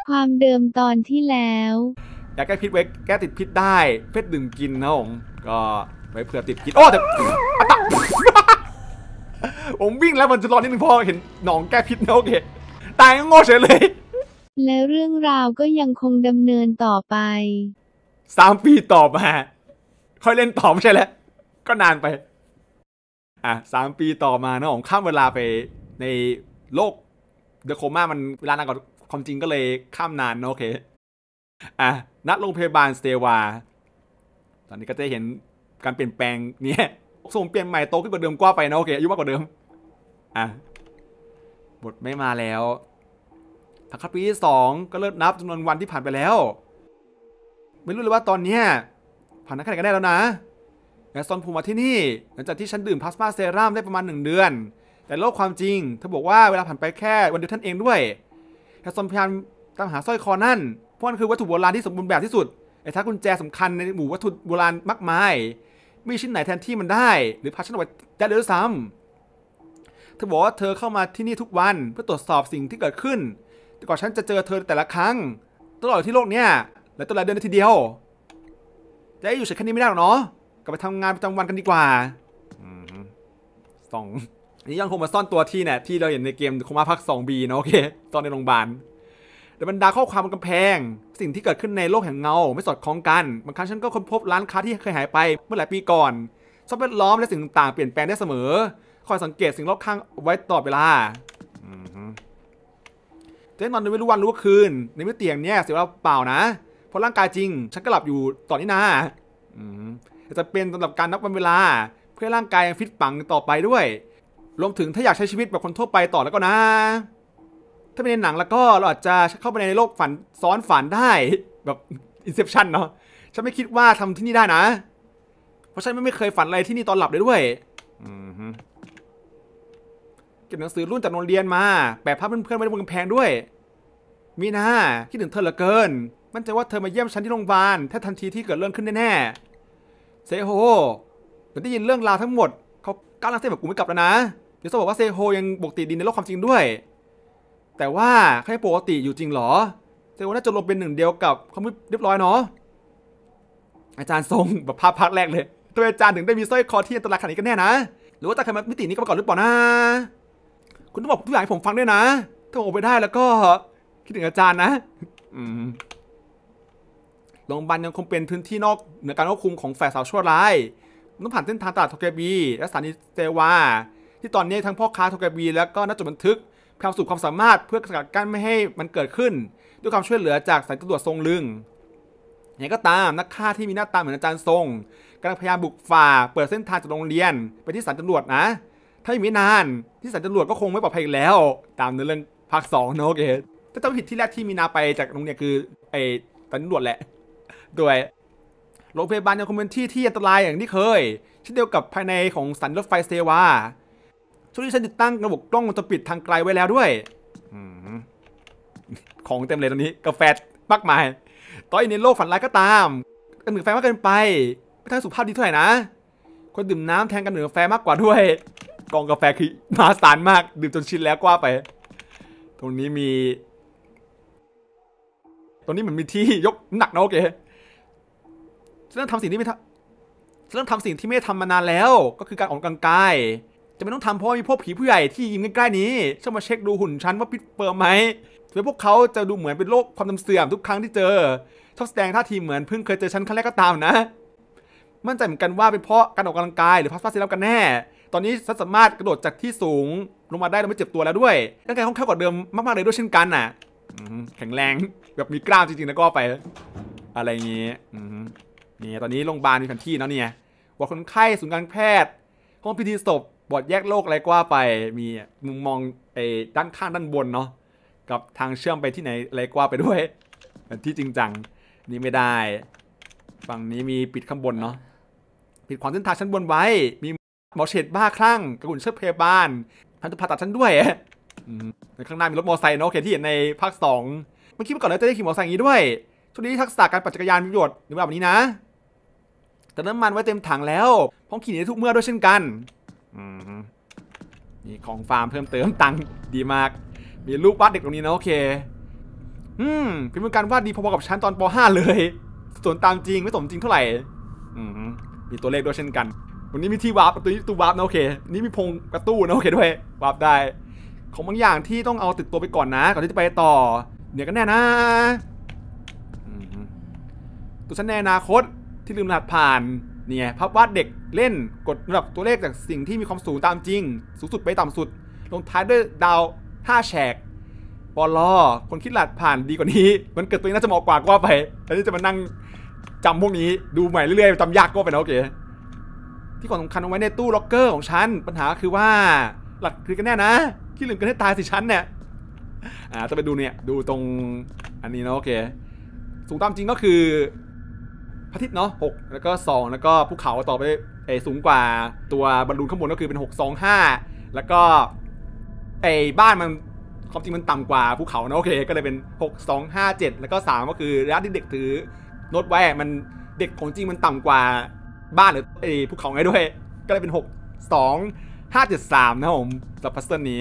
ความเดิมตอนที่แล้วยาแก้พิษไว้แก้ติดพิษได้เพชรดื่มกินนะผมก็ไว้เผื่อติดพิษโอ้แต่ผมวิ่งแล้วมันจะรอนิดนึงพอเห็นหนองแก้พิษนะโอเคตายก็โง่เฉยเลยและเรื่องราวก็ยังคงดำเนินต่อไป 3 ปีต่อมาค่อยเล่นต่อไม่ใช่แล้วก็นานไป3 ปีต่อมานะผมข้ามเวลาไปในโลกเดอะโคม่ามันเวลานานกว่าความจริงก็เลยข้ามนานนะโอเคณโรงพยาบาลสเตวาตอนนี้ก็จะเห็นการเปลี่ยนแปลงเนี่ยส่งเปลี่ยนใหม่โตขึ้นกว่าเดิมกว่าไปนะโอเคอายุมากกว่าเดิมบทไม่มาแล้วถังคัดปีที่2ก็เริ่มนับจำนวนวันที่ผ่านไปแล้วไม่รู้เลยว่าตอนนี้ผ่านนักแข่งกันได้แล้วนะแอสซอนพูมาที่นี่หลังจากที่ฉันดื่มพลาสมาเซรั่มได้ประมาณ1 เดือนแต่โลกความจริงเธอบอกว่าเวลาผ่านไปแค่วันเดียวท่านเองด้วยแอสซอนพยายามตามหาสร้อยคอนั่นเพราะมันคือวัตถุโบราณที่สมบูรณ์แบบที่สุดไอ้ท่ากุญแจสำคัญในหมู่วัตถุโบราณมากมายมีชิ้นไหนแทนที่มันได้หรือพาฉันออกไปได้เลยด้วยซ้ำเธอบอกว่าเธอเข้ามาที่นี่ทุกวันเพื่อตรวจสอบสิ่งที่เกิดขึ้นแต่ก่อนฉันจะเจอเธอแต่ละครั้งตลอดที่โลกเนี้ยและตลอดเดือนทีเดียวจะอยู่เฉยแค่นี้ไม่ได้หรอกเนาะกลับไปทำงานประจำวันกันดีกว่านี่ยังคงมาซ่อนตัวที่เนี่ยที่เราเห็นในเกมโคม่าภาค 2B นะโอเคซ่อนในโรงพยาบาลแต่บรรดาข้อความบนกำแพงสิ่งที่เกิดขึ้นในโลกแห่งเงาไม่สอดคล้องกันบางครั้งฉันก็ค้นพบร้านค้าที่เคยหายไปเมื่อหลายปีก่อนสภาพแวดล้อมและสิ่งต่างๆเปลี่ยนแปลงได้เสมอคอยสังเกตสิ่งรอบข้างไว้ตลอดเวลาเจ๊นอนไม่รู้วันรู้คืนในมิติอย่างเนี้ยเสียเวลาเปล่านะเพราะร่างกายจริงฉันก็หลับอยู่ตอนนี้นะจะเป็นสำหรับการนับวันเวลาเพื่อร่างกายยังฟิตปังต่อไปด้วยรวมถึงถ้าอยากใช้ชีวิตแบบคนทั่วไปต่อแล้วก็นะถ้าเป็นในหนังแล้วก็เราอาจจะเข้าไปในโลกฝันซ้อนฝันได้แบบอินเซปชั่นเนาะฉันไม่คิดว่าทำที่นี่ได้นะเพราะฉันไม่เคยฝันอะไรที่นี่ตอนหลับเลยด้วยเก็บหนังสือรุ่นจากโรงเรียนมาแปะภาพเพื่อนๆไว้บนกำแพงด้วยมีนาคิดถึงเธอเหลือเกินมั่นใจว่าเธอมาเยี่ยมฉันที่โรงพยาบาลแทบทันทีที่เกิดเรื่องขึ้นแน่ๆเซโฮเหมือนได้ยินเรื่องราวทั้งหมดเขาก้าวล้างเส้นแบบกูไม่กลับแล้วนะเดี๋ยวจะบอกว่าเซโฮยังปกติดีในโลกความจริงด้วยแต่ว่าเขายังปกติอยู่จริงหรอเซโฮน่าจะลงเป็นหนึ่งเดียวกับเขาไม่เรียบร้อยเนาะอาจารย์ทรงแบบภาพพักแรกเลยตัวอาจารย์ถึงได้มีสร้อยคอที่อันตรายขนาดนี้กันแน่นะหรือว่าจะเคยมามิตินี้กันมาก่อนหรือเปล่านะคุณต้องบอกทุกอย่างให้ผมฟังด้วยนะถ้าผมไปได้แล้วก็คิดถึงอาจารย์นะโรงพยาบาลยังคงเป็นพื้นที่นอกเหนือการควบคุมของฝ่ายสาวชั่วร้ายต้องผ่านเส้นทางตลาดโทเกบีและสถานีเซวาที่ตอนนี้ทั้งพ่อค้าโทเกบีแล้วก็นักจดบันทึกพยายามสู่ความสามารถเพื่อสกัดกั้นไม่ให้มันเกิดขึ้นด้วยความช่วยเหลือจากสายตำรวจทรงลึงอย่างก็ตามนักฆ่าที่มีหน้าตาเหมือนอาจารย์ทรงกำลังพยายามบุกฝ่าเปิดเส้นทางจากโรงเรียนไปที่สถานีตำรวจนะถ้าไม่นานที่สถานีตำรวจก็คงไม่ปลอดภัยอีกแล้วตามเรื่องภาค 2นะโอเคถ้าจำผิดที่แรกที่มีนาไปจากโรงเรียนคือไอ้สถานีตำรวจแหละโดยโรงพยาบาลยังคงเป็นที่อันตรายอย่างที่เคยเช่นเดียวกับภายในของสถานีรถไฟเซวาช่วงนี้ฉันติดตั้งระบบกล้องวงจรปิดทางไกลไว้แล้วด้วยของเต็มเลยตอนนี้กาแฟมากมายต่ออีกในโลกฝันร้ายก็ตามกันดื่มกาแฟมากเกินไปไม่ทั้งสุขภาพดีเท่าไหร่นะคนดื่มน้ำแทนกันดื่มกาแฟมากกว่าด้วยกองกาแฟคือมหาศาลมากดื่มจนชินแล้วกว่าไปตรงนี้มีตรงนี้เหมือนมีที่ยกหนักนะโอเคฉันเริ่มทำสิ่งที่ไม่ทำมานานแล้วก็คือการออกกำลังกายจะไม่ต้องทำเพราะมีพวกผีผู้ใหญ่ที่ยิ้มใกล้ๆนี้ชอบมาเช็คดูหุ่นฉันว่าฟิตเฟิร์มไหมถึงพวกเขาจะดูเหมือนเป็นโรคความจำเสื่อมทุกครั้งที่เจอชอบแสดงท่าทีเหมือนเพิ่งเคยเจอฉันครั้งแรกก็ตามนะมั่นใจเหมือนกันว่าเป็นเพราะการออกกำลังกายหรือพัสดุเซรั่มกันแน่ตอนนี้ฉันสามารถกระโดดจากที่สูงลงมาได้โดยไม่เจ็บตัวแล้วด้วยร่างกายค่อนข้างกว่าเดิมมากๆเลยด้วยเช่นกันน่ะแข็งแรงแบบมีกล้ามจริงๆนะก็ไปอะไรอย่างงี้นี่ตอนนี้โรงพยาบาลมีแผนที่แล้วเนี่ยบอร์ดคนไข้ศูนย์การแพทย์ห้องพิธีศพบอร์ดแยกโรคอะไรก็ว่าไปมีมุมมองด้านข้างด้านบนเนาะกับทางเชื่อมไปที่ไหนอะไรก็ว่าไปด้วยที่จริงจังนี่ไม่ได้ฝั่งนี้มีปิดข้างบนเนาะปิดขวางเส้นทางชั้นบนไว้มีหมอเฉดบ้าคลั่งกระหุ่นเชิดพยาบาลพันธุผ่าตัดชั้นด้วยในข้างหน้ามีรถมอเตอร์ไซค์เนาะโอเคที่เห็นในภาค 2เมื่อกี้เมื่อก่อนเราจะได้ขี่มอเตอร์ไซค์อย่างนี้ด้วยช่วงนี้ทักษะการปั่นจักรยานมีประโยชน์ในแบบนี้นะแต่น้ำมันไว้เต็มถังแล้วพร้อมขี่ได้ทุกเมื่อด้วยเช่นกันนี่ของฟาร์มเพิ่มเติมตังค์ดีมากมีลูกบ้านเด็กตรงนี้นะโอเคเป็นมือการวาดดีพอๆกับชั้นตอนป .5 เลยส่วนตามจริงไม่สมจริงเท่าไหร่มีตัวเลขด้วยเช่นกันวันนี้มีที่วาร์ปตัวนี้ตู้วาร์ปนะโอเคนี่มีพงกระตู้นะโอเคด้วยวาร์ปได้ของบางอย่างที่ต้องเอาติดตัวไปก่อนนะก่อนที่จะไปต่อเดี๋ยวกันแน่นะตัวฉันในอนาคตที่ลืมรหัสผ่านเนี่ยภาพวาดเด็กเล่นกดระดับตัวเลขจากสิ่งที่มีความสูงตามจริงสูงสุดไปต่ำสุดลงท้ายด้วยดาว5แฉกปลอคนคิดรหัสผ่านดีกว่านี้มันเกิดตัวนี้น่าจะเหมาะกว่าก็ไปแล้วนี่จะมานั่งจำพวกนี้ดูใหม่เรื่อยๆจำยากก็ไปนะโอเคที่ของสำคัญเอาไว้ในตู้ล็อกเกอร์ของฉันปัญหาคือว่าหลักคือกันแน่นะคิดลืมกันให้ตายสิฉันเนี่ยจะไปดูเนี่ยดูตรงอันนี้นะโอเคสูงตามจริงก็คือพระอาทิตย์เนาะ6แล้วก็2แล้วก็ภูเขาต่อไปสูงกว่าตัวบอลลูนข้างบนก็คือเป็น6 2 5แล้วก็บ้านมันความจริงมันต่ำกว่าภูเขานะโอเคก็เลยเป็น6 2 5 7แล้วก็3ก็คือระยะที่เด็กถือโน้ตไว้มันเด็กของจริงมันต่ำกว่าบ้านหรือภูเขาไงด้วยก็เลยเป็น6 2 5 7 3นะผมสำหรับพัซเซิลนี้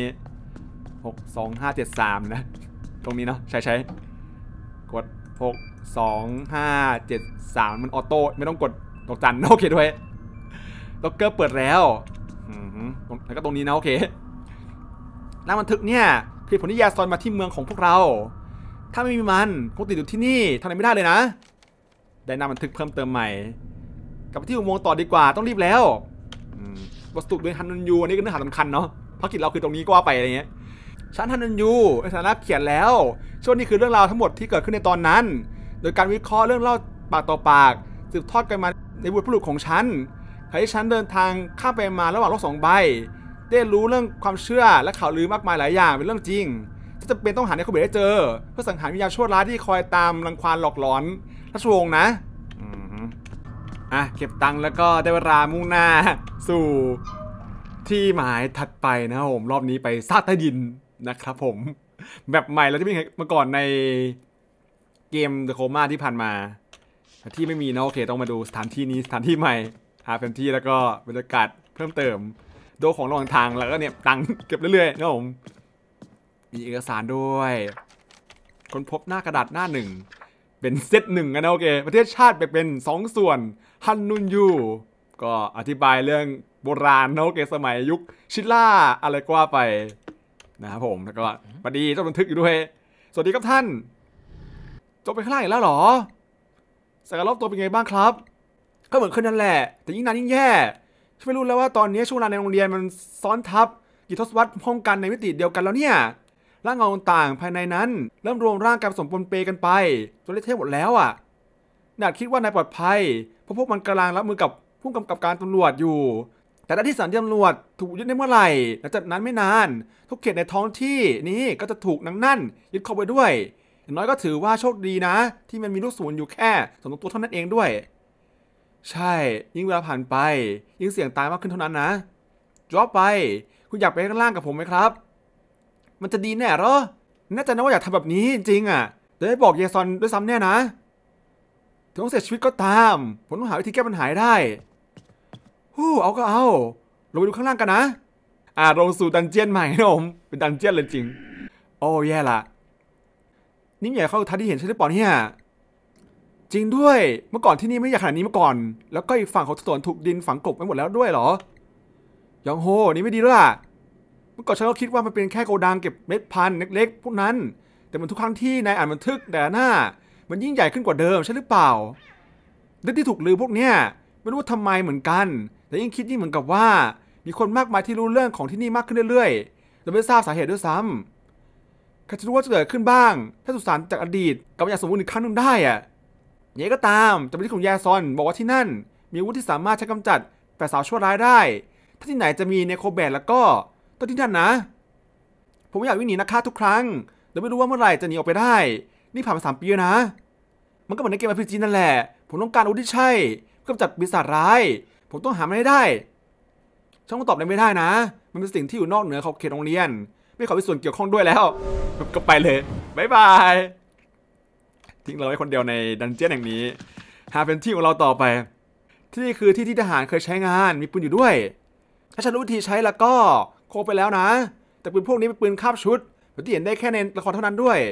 6 2 5 7 3นะตรงนี้เนาะใช้กด6 2 5 7 3มันออโต้ไม่ต้องกดดอกจันโอเคด้วยล็อกเกอร์เปิดแล้วแล้วก็ตรงนี้นะโอเคหน้าบันทึกเนี่ยคือผลที่ยาซอนมาที่เมืองของพวกเราถ้าไม่มีมันคงติดอยู่ที่นี่ทำอะไรไม่ได้เลยนะได้หน้าบันทึกเพิ่มเติมใหม่กลับไปที่อุโมงค์ต่อดีกว่าต้องรีบแล้ววัสดุโดยฮันนุนยูอันนี้ก็เนื้อหาสำคัญเนาะภารกิจเราคือตรงนี้ก็ว่าไปอะไรเงี้ยฉันฮันนุนยูในฐานะเขียนแล้วช่วงนี้คือเรื่องราวทั้งหมดที่เกิดขึ้นในตอนนั้นโดยการวิเคราะห์เรื่องเล่าปากต่อปากสืบทอดกันมาในบุตรผู้หลุดของฉันให้ฉันเดินทางข้ามไปมาระหว่างโลก2 ใบได้รู้เรื่องความเชื่อและข่าวลือมากมายหลายอย่างเป็นเรื่องจริงที่จะเป็นต้องหาในคอมเบตให้เจอเพื่อสังหารวิญญาณชั่วร้ายที่คอยตามรังควานหลอกหลอนราชวงศ์นะเก็บตังค์แล้วก็ได้เวลามุ่งหน้าสู่ที่หมายถัดไปนะครับผมรอบนี้ไปซากใต้ดินนะครับผมแบบใหม่แล้วที่ไม่เคยมาก่อนในเกม The Coma ที่ผ่านมาที่ไม่มีนะโอเคต้องมาดูสถานที่นี้สถานที่ใหม่หาแผนที่แล้วก็บรรยากาศเพิ่มเติมโดของระหว่างทางแล้วก็เนี่ยตังค์เก็บเรื่อยๆนะครับผมมีเอกสารด้วยค้นพบหน้ากระดาษหน้า1เป็นเซต1นะโอเคประเทศชาติแบ่งเป็น2 ส่วนฮันนุนยูก็อธิบายเรื่องโบราณนะโอเคสมัยยุคชิล่าอะไรก็ว่าไปนะครับผมแล้วก็พอดีต้องบันทึกอยู่ด้วยสวัสดีครับท่านจบไปข้างล่างอีกแล้วเหรอสการรอบตัวเป็นไงบ้างครับก็เหมือนขึ้นนั่นแหละแต่ยิ่งนานยิ่งแย่ฉันไม่รู้แล้วว่าตอนนี้ช่วงเวลาในโรงเรียนมันซ้อนทับกี่ทศวรรษพร้อมกันในมิติเดียวกันแล้วเนี่ยร่างเงาต่างภายในนั้นเริ่มรวมร่างกันผสมปนเปกันไปจนเละเทะหมดแล้วน่าคิดว่านายปลอดภัยเพราะพวกมันกำลังรับมือกับผู้กำกับการตำรวจอยู่แต่ถ้าที่สถานตำรวจถูกยึดได้เมื่อไหร่หลังจากนั้นไม่นานทุกเขตในท้องที่นี้ก็จะถูกนั่นยึดเข้าไปด้วยอย่างน้อยก็ถือว่าโชคดีนะที่มันมีลูกศูนย์อยู่แค่2 ตัวเท่านั้นเองด้วยใช่ยิ่งเวลาผ่านไปยิ่งเสี่ยงตายมากขึ้นเท่านั้นนะดรอปไปคุณอยากไปข้างล่างกับผมไหมครับมันจะดีแน่หรอน่าจะนะว่าอยากทำแบบนี้จริงเดี๋ยวให้บอกเยซอนด้วยซ้ำแน่นะถึงต้องเสียชีวิตก็ตามผมต้องหาวิธีแก้ปัญหาได้เอาก็เอาลงไปดูข้างล่างกันนะลงสู่ดันเจียนใหม่นะผมเป็นดันเจียนเลยจริงโอ้แย่ละนี่ใหญ่เข้าทัศน์ที่เห็นใช่หรือเปล่าเนี่ยจริงด้วยเมื่อก่อนที่นี่ไม่ใหญ่ขนาดนี้มาก่อนแล้วก็อีกฝั่งของถนนถูกดินฝังกลบไปหมดแล้วด้วยเหรอยองโฮนี่ไม่ดีด้วยล่ะเมื่อก่อนฉันก็คิดว่ามันเป็นแค่โกดังเก็บเม็ดพันธุ์เล็กๆพวกนั้นแต่มันทุกครั้งที่นายอ่านบันทึกแต่หน้ามันยิ่งใหญ่ขึ้นกว่าเดิมใช่หรือเปล่าเรื่องที่ถูกลือพวกเนี้ยไม่รู้ว่าทำไมเหมือนกันแต่ยิ่งคิดยิ่งเหมือนกับว่ามีคนมากมายที่รู้เรื่องของที่นี่มากขึ้นเรื่อยๆโดยไม่ทราบสาเหตุด้วยซ้ำใครจะรู้ว่าจะเกิดขึ้นบ้างถ้าสุสานจากอดีตกลับมาอย่างสมบูรณ์อีกครั้งหนึ่งได้อย่างไรก็ตามจำเป็นที่ของแยซอนบอกว่าที่นั่นมีอาวุธที่สามารถใช้กำจัดแฝดสาวชั่วร้ายได้ถ้าที่ไหนจะมีเนโครแบทแล้วก็ต้องที่นั่นนะผมไม่อยากวิ่งหนีนักฆ่าทุกครั้งโดยไม่รู้ว่าเมื่อไหร่จะหนีออกไปได้นี่ผ่านมา3 ปีแล้วนะมันก็เหมือนในเกม RPG นั่นแหละผมต้องการอาวุธที่ใช่เพื่อกำจัดปีศาจร้ายผมต้องหามันให้ได้ช่างตอบได้ไม่ได้นะมันเป็นสิ่งที่อยู่นอกเหนือขอบเขตโรงเรียนไม่ขอมีส่วนเกี่ยวข้องด้วยแล้วก็ไปเลยบ๊ายบายทิ้งเราไว้คนเดียวในดันเจี้ยนแห่งนี้หาเป็นที่ของเราต่อไปที่นี่คือที่ทหารเคยใช้งานมีปืนอยู่ด้วยถ้าฉันรู้วิธีใช้แล้วก็โคไปแล้วนะแต่ปืนพวกนี้เป็นปืนคาบชุดที่เห็นได้แค่ในละครเท่านั้นด้วย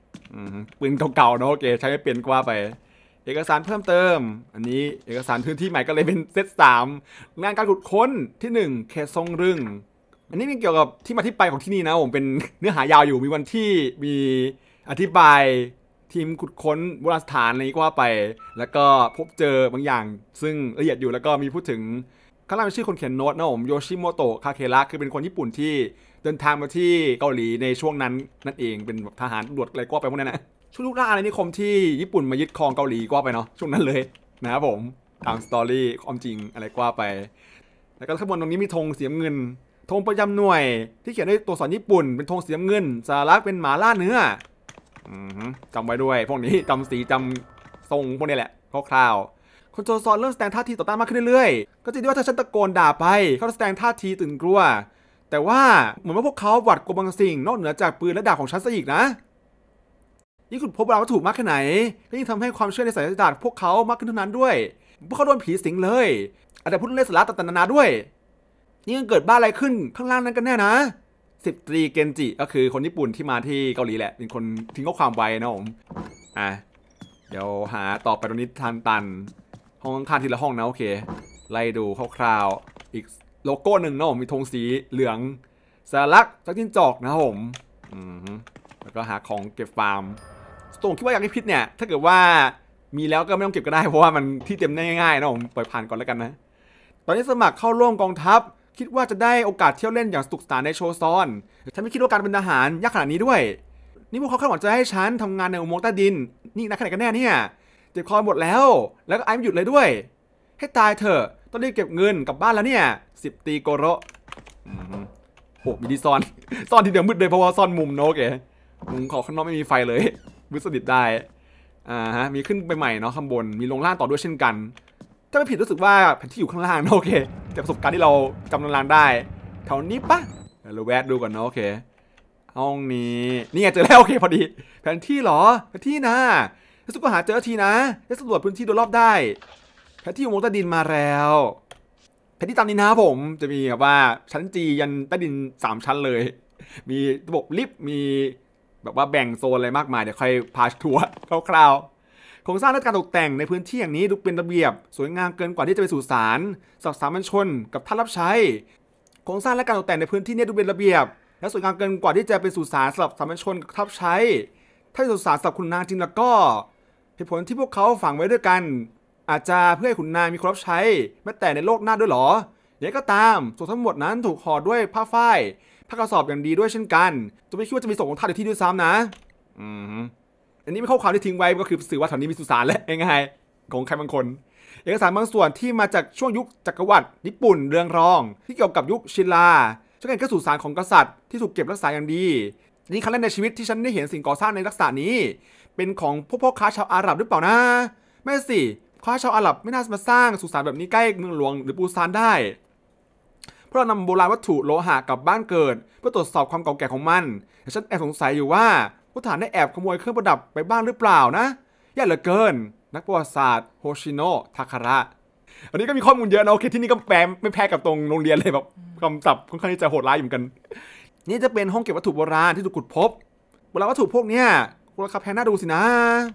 ปืนเก่าๆเนาะโอเคใช้ไม่เป็นก็ว่าไปเอกสารเพิ่มเติมอันนี้เอกสารพื้นที่ใหม่ก็เลยเป็นเซต3งานการขุดค้นที่1เขตทรงรึงอันนี้เป็นเกี่ยวกับที่มาที่ไปของที่นี่นะผมเป็นเนื้อหายาวอยู่มีวันที่มีอธิบายทีมขุดค้นโบราณสถานอะไรก็ว่าไปแล้วก็พบเจอบางอย่างซึ่งละเอียดอยู่แล้วก็มีพูดถึงข้างล่างเป็นชื่อคนเขียนโน้ตนะผมโยชิโมโตะคาเคระคือเป็นคนญี่ปุ่นที่เดินทางมาที่เกาหลีในช่วงนั้นนั่นเองเป็นทหารตำรวจอะไรก็ไปพวกนั้นนะช่วงยุคล่าอาณานิคมที่ญี่ปุ่นมายึดครองเกาหลีก็ไปเนาะช่วงนั้นเลยนะครับผมตามสตอรี่ความจริงอะไรก็ไปแล้วก็ข้างบนตรงนี้มีธงสีน้ำเงินธงประจำหน่วยที่เขียนด้วยตัวอักษรญี่ปุ่นเป็นธงสีน้ำเงินสัญลักษณ์เป็นหมาล่าเนื้อจำไว้ด้วยพวกนี้จำสีจำทรงพวกนี้แหละคร่าวๆคนโจซอนเริ่มแสดงท่าทีต่อต้านมากขึ้นเรื่อยๆก็จริงด้วยว่าถ้าฉันตะโกนด่าไปเขาแสดงท่าทีตื่นกลัวแต่ว่าเหมือนว่าพวกเขาหวาดกลัวบางสิ่งนอกเหนือจากปืนและดาบของฉันซะอีกนะยิ่งขุดพบโบราณวัตถุมากแค่ไหนก็ยิ่งทำให้ความเชื่อในสายศาสตร์พวกเขามากขึ้นเท่านั้นด้วยพวกเขาโดนผีสิงเลยอาจจะพูดเรื่องสาระต่างๆนานาด้วยนี่เกิดบ้าอะไรขึ้นข้างล่างนั้นกันแน่นะ10 ตรีเกนจิก็คือคนญี่ปุ่นที่มาที่เกาหลีแหละเป็นคนทิ้งข้อความไว้นะผมเดี๋ยวหาต่อไปตรงนี้ทางตันห้องข้างทีละห้องนะโอเคไล่ดูคร่าวๆอีกโลโก้หนึ่งนะผมมีธงสีเหลืองสัญลักษณ์จากจิ้งจอกนะผมแล้วก็หาของเก็บฟาร์มสโตนคิดว่าอยากให้พิษเนี่ยถ้าเกิดว่ามีแล้วก็ไม่ต้องเก็บก็ได้เพราะว่ามันที่เต็มได้ง่ายๆนะผมปล่อยผ่านก่อนแล้วกันนะตอนนี้สมัครเข้าร่วมกองทัพคิดว่าจะได้โอกาสเที่ยวเล่นอย่างสนุกสนานในโชซอนฉันไม่คิดว่าการเป็นทหารยากขนาดนี้ด้วยนี่พวกเขาคาดหวังจะให้ฉันทำงานในอุโมงค์ใต้ดินนี่นักขนาดกันแน่เนี่ยเจ็บคอหมดแล้วก็ไอไม่หยุดเลยด้วยให้ตายเถอะต้องรีบเก็บเงินกลับบ้านแล้วเนี่ย10 ตีโกโรโอ้มีที่ซ่อนที่เดียวมืดเลยเพราะว่าซ่อนมุมโนเกมุมของข้างนอกไม่มีไฟเลยมืดสนิทได้มีขึ้นไปใหม่เนาะข้างบนมีลงล่างต่อด้วยเช่นกันถ้าไม่ผิดรู้สึกว่าแผนที่อยู่ข้างล่างโอเคแต่ประสบการณ์ที่เราจำตารางได้แถวนี้ปะเราแวะดูก่อนเนาะโอเคห้องนี้นี่ไงเจอแล้วโอเคพอดีแผนที่เหรอแผนที่นะรู้สึกว่าหาเจอทีนะได้สำรวจพื้นที่โดยรอบได้แผนที่อุโมงค์ใต้ดินมาแล้วแผนที่ตามนี้นะผมจะมีแบบว่าชั้นจียันใต้ดิน3 ชั้นเลยมีระบบลิฟต์มีแบบว่าแบ่งโซนอะไรมากมายเดี๋ยวค่อยพาทัวร์คร่าวๆโครงสร้างและการตกแต่งในพื้นที่อย่างนี้ดูเป็นระเบียบสวยงามเกินกว่าที่จะไปสู่ศาลสำหรับสามัญชนกับท่านรับใช้โครงสร้างและการตกแต่งในพื้นที่นี้ดูเป็นระเบียบและสวยงามเกินกว่าที่จะเป็นสุสานสำหรับสามัญชนกับท่านรับใช้ถ้าเป็นสุสานสำหรับขุนนางจริงแล้วก็เหตุผลที่พวกเขาฝังไว้ด้วยกันอาจจะเพื่อให้ขุนนางมีคนรับใช้แม้แต่ในโลกหน้าด้วยหรออย่างก็ตามส่วนทั้งหมดนั้นถูกห่อด้วยผ้าฝ้ายผ้ากระสอบอย่างดีด้วยเช่นกันจะไม่คิดว่าจะมีศพของท่านในที่ด้วยซ้ำนะอันนี้ไม่ข้อความที่ทิ้งไว้ก็คือสื่อว่าแถวนี้มีสุสานและง่ายๆของใครบางคนเอกสารบางส่วนที่มาจากช่วงยุคจักรวรรดิญี่ปุ่นเรืองรองที่เกี่ยวกับยุคชินลาฉันเห็นก็สุสานของกษัตริย์ที่ถูกเก็บรักษาอย่างดีนี่ครั้งแรกในชีวิตที่ฉันได้เห็นสิ่งก่อสร้างในลักษณะนี้เป็นของพวกพ่อค้าชาวอาหรับหรือเปล่านะไม่สิค้าชาวอาหรับไม่น่ามาสร้างสุสานแบบนี้ใกล้เมืองหลวงหรือปูซานได้เพราะเรานำโบราณวัตถุโลหะกลับบ้านเกิดเพื่อตรวจสอบความเก่าแก่ของมันแต่ฉันแอบสงสัยอยู่ว่าผู้ทหารได้แอบขโมยเครื่องประดับไปบ้างหรือเปล่านะแย่เหลือเกินนักประวัติศาสตร์โฮชิโนะทาคาระอันนี้ก็มีข้อมูลเยอะนะโอเคที่นี่ก็แปลไม่แพ้กับตรงโรงเรียนเลยแบบคำศัพท์ค่อนข้างที่จะโหดร้ายอยู่เหมือนกันนี่จะเป็นห้องเก็บวัตถุโบราณที่ถูกขุดพบโบราณวัตถุพวกเนี้ยราคาแพงน่าดูสินะ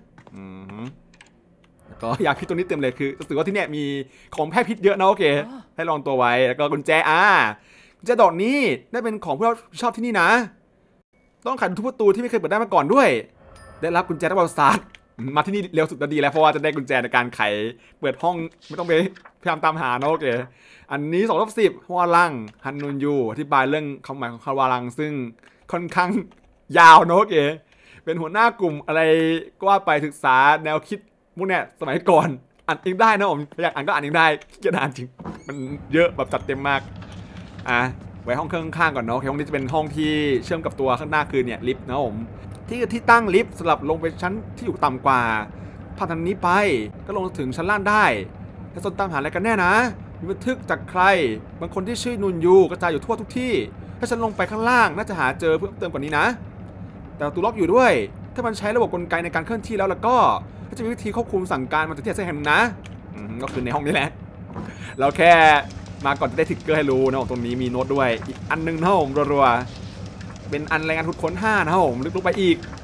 ก็อยากพิษตัวนี้เต็มเลยคือรู้สึกว่าที่เนี่ยมีของแพร่พิษเยอะนะโอเคให้ลองตัวไว้แล้วก็กุญแจกุญแจดอกนี้ได้เป็นของผู้ชอบที่นี่นะต้องไขทุกประตูที่ไม่เคยเปิดได้มาก่อนด้วยได้รับกุญแจนักประวัติศาสตร์มาที่นี่เร็วสุดดีแล้วเพราะว่าจะได้กุญแจในการไขเปิดห้องไม่ต้องไปพยายามตามหานะโอเคอันนี้2/10ฮวาลังฮันนุนยูอธิบายเรื่องคำหมายของฮวาลังซึ่งค่อนข้างยาวนะโอเคเป็นหัวหน้ากลุ่มอะไรก็ว่าไปศึกษาแนวคิดพวกเนี้ยสมัยก่อนอ่านเองได้นะผมอยากอ่านก็อ่านเองได้ขี้เกียจอ่านจริงมันเยอะแบบจัดเต็มมากไว้ห้องข้างๆก่อนเนาะโอเคห้องนี้จะเป็นห้องที่เชื่อมกับตัวข้างหน้าคือเนี่ยลิฟต์นะผมที่ตั้งลิฟต์สำหรับลงไปชั้นที่อยู่ต่ำกว่าผ่านทางนี้ไปก็ลงถึงชั้นล่างได้แต่ส่วนตามหาอะไรกันแน่นะมีบันทึกจากใครบางคนที่ชื่อนุนยูกระจายอยู่ทั่วทุกที่ถ้าฉันลงไปข้างล่างน่าจะหาเจอเพิ่มเติมกว่านี้นะแต่ประตูล็อกอยู่ด้วยถ้ามันใช้ระบบกลไกในการเคลื่อนที่แล้วก็จะมีวิธีควบคุมสั่งการมาจากที่ไหนสักแห่งนะก็คือในห้องนี้แหละเราแค่มาก่อนจะได้ทิกเกอร์ให้รู้นะตรงนี้มีโน้ตด้วยอีกอันนึงนะผมรัวๆเป็นอันรายงานขุดค้น5นะผมลึกลงไปอีก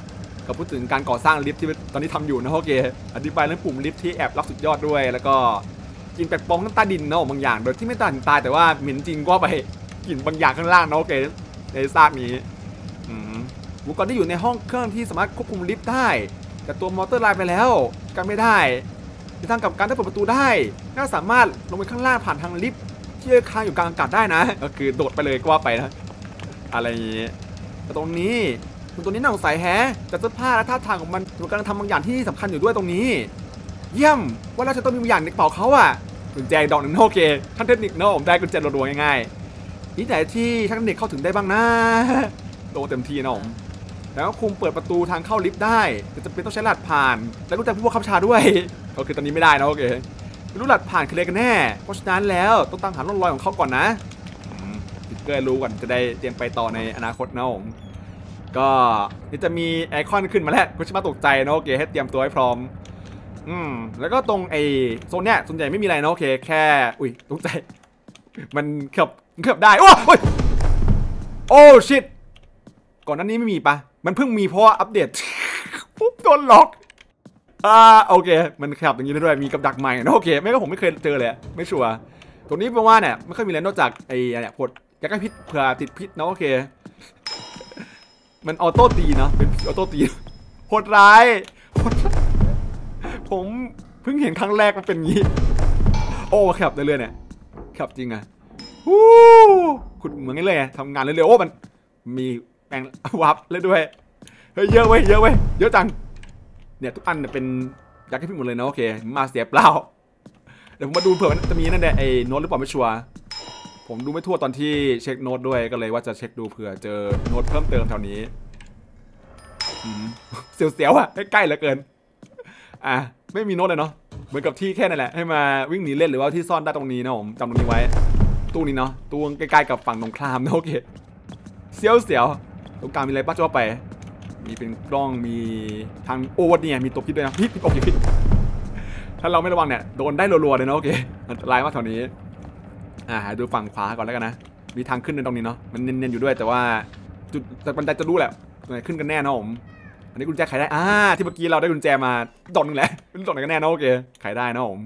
ก็พูดถึงการก่อสร้างลิฟต์ที่ตอนนี้ทำอยู่นะโอเคอธิบายเรื่องปุ่มลิฟต์ที่แอบลับสุดยอดด้วยแล้วก็กินแปลกปลอมน้ำใต้ดินเนาะบางอย่างโดยที่ไม่ตายแต่ว่าเหม็นจริงก็ไปกินบางอย่างข้างล่างนะโอเคในซากนี้อุปกรณ์ที่อยู่ในห้องเครื่องที่สามารถควบคุมลิฟต์ได้แต่ตัวมอเตอร์ไลน์ไปแล้วกันไม่ได้ในทางกับการได้เปิดประตูได้น่าสามารถลงไปข้างล่างผ่านทางลิฟต์ที่ค้างอยู่กลางอากาศได้นะก็คือโดดไปเลยก็ว่าไปนะอะไรอย่างนี้แต่ตรงนี้ตัวนี้น่าสงสัยแฮะแต่เสื้อผ้าและท่าทางของมันกำลังทำบางอย่างที่สำคัญอยู่ด้วยตรงนี้เยี่ยมว่าเราจะต้องมีบางอย่างในกระเป๋าเขาอะกุญแจดอกหนึ่งโอเคท่านเทคนิคเนาะผมได้กุญแจรัวๆง่ายๆนี่แต่ที่ท่านเทคนิคเข้าถึงได้บ้างนะโตเต็มที่นะผมแล้วก็คุมเปิดประตูทางเข้าลิฟต์ได้แต่จะเป็นต้องใช้รหัสผ่านแล้วก็จะผู้บังคับบัญชาด้วยก็คือตอนนี้ไม่ได้นะโอเคไม่รู้รหัสผ่านคืออะไรกันแน่เพราะฉะนั้นแล้วต้องตามหาร่องรอยของเขาก่อนนะเพื่อรู้ก่อนจะได้เตรียมไปต่อในอนาคตนะผมก็นี่จะมีไอคอนขึ้นมาแล้วก็จะมาตกใจนะโอเคให้เตรียมตัวให้พร้อมแล้วก็ตรงไอโซนเนี้ยส่วนใหญ่ไม่มีอะไรนะโอเคแค่อุ้ยตกใจมันเกือบได้โอ้ยโอ้ชิตก่อนหน้านี้ไม่มีปะมันเพิ่งมีเพราะอัปเดตปุ๊บโดนล็อกโอเคมันขับอย่างนี้ด้วยมีกับดักใหม่นะโอเคไม่ก็ผมไม่เคยเจอเลยไม่ชัวร์ตรงนี้เพราะว่าเนี่ยไม่ค่อยมีอะไรนอกจากไอ้เนี่ยพดยากันพิษเผื่อติดพิษนะโอเคมันออโต้ตีนะเป็นออโต้ตีโหดร้ายผมเพิ่งเห็นครั้งแรกมันเป็นงี้โอ้ขับได้เลยเนี่ยขับจริงอะขุดเหมือนกันเลยทำงานเร็วๆโอ้มันมีแปลงวับเลยด้วยเฮ้ยเยอะเว้ยเยอะจังเนี่ยทุกอันเป็นยาแก้พิษหมดเลยนะโอเคมาเสียเปล่าเดี๋ยวผมมาดูเผื่อมันจะมีนั่นแหละไอ้โน้ตหรือเปล่าไม่ชัวร์ผมดูไม่ทั่วตอนที่เช็คโน้ตด้วยก็เลยว่าจะเช็คดูเผื่อเจอโน้ตเพิ่มเติมแถวนี้เสียวๆอ่ะใกล้ๆเหลือเกินไม่มีโน้ตเลยเนาะเหมือนกับที่แค่นั่นแหละให้มาวิ่งหนีเล่นหรือว่าที่ซ่อนได้ตรงนี้นะผมจำตรงนี้ไว้ตู้นี้เนาะตู้ใกล้ๆกับฝั่งตรงข้ามนะโอเคเสียวตรงกลางมีอะไรป้าจ้าไปมีเป็นกล้องมีทางโอวเนี่ยมีตัวพิษด้วยนะพิษโอเคพิษถ้าเราไม่ระวังเนี่ยโดนได้รัวๆเลยนะโอเคอันตรายมากแถวนี้ดูฝั่งขวาก่อนแล้วกันนะมีทางขึ้นในตรงนี้เนาะมันเนียนๆอยู่ด้วยแต่ว่าจุดแต่บันไดจะรู้แหละตรงไหนขึ้นกันแน่นะผมอันนี้กุญแจไขได้ที่เมื่อกี้เราได้กุญแจมาดอกนึงแหละเป็นดอกไหนกันแน่นะโอเคไขได้นะผม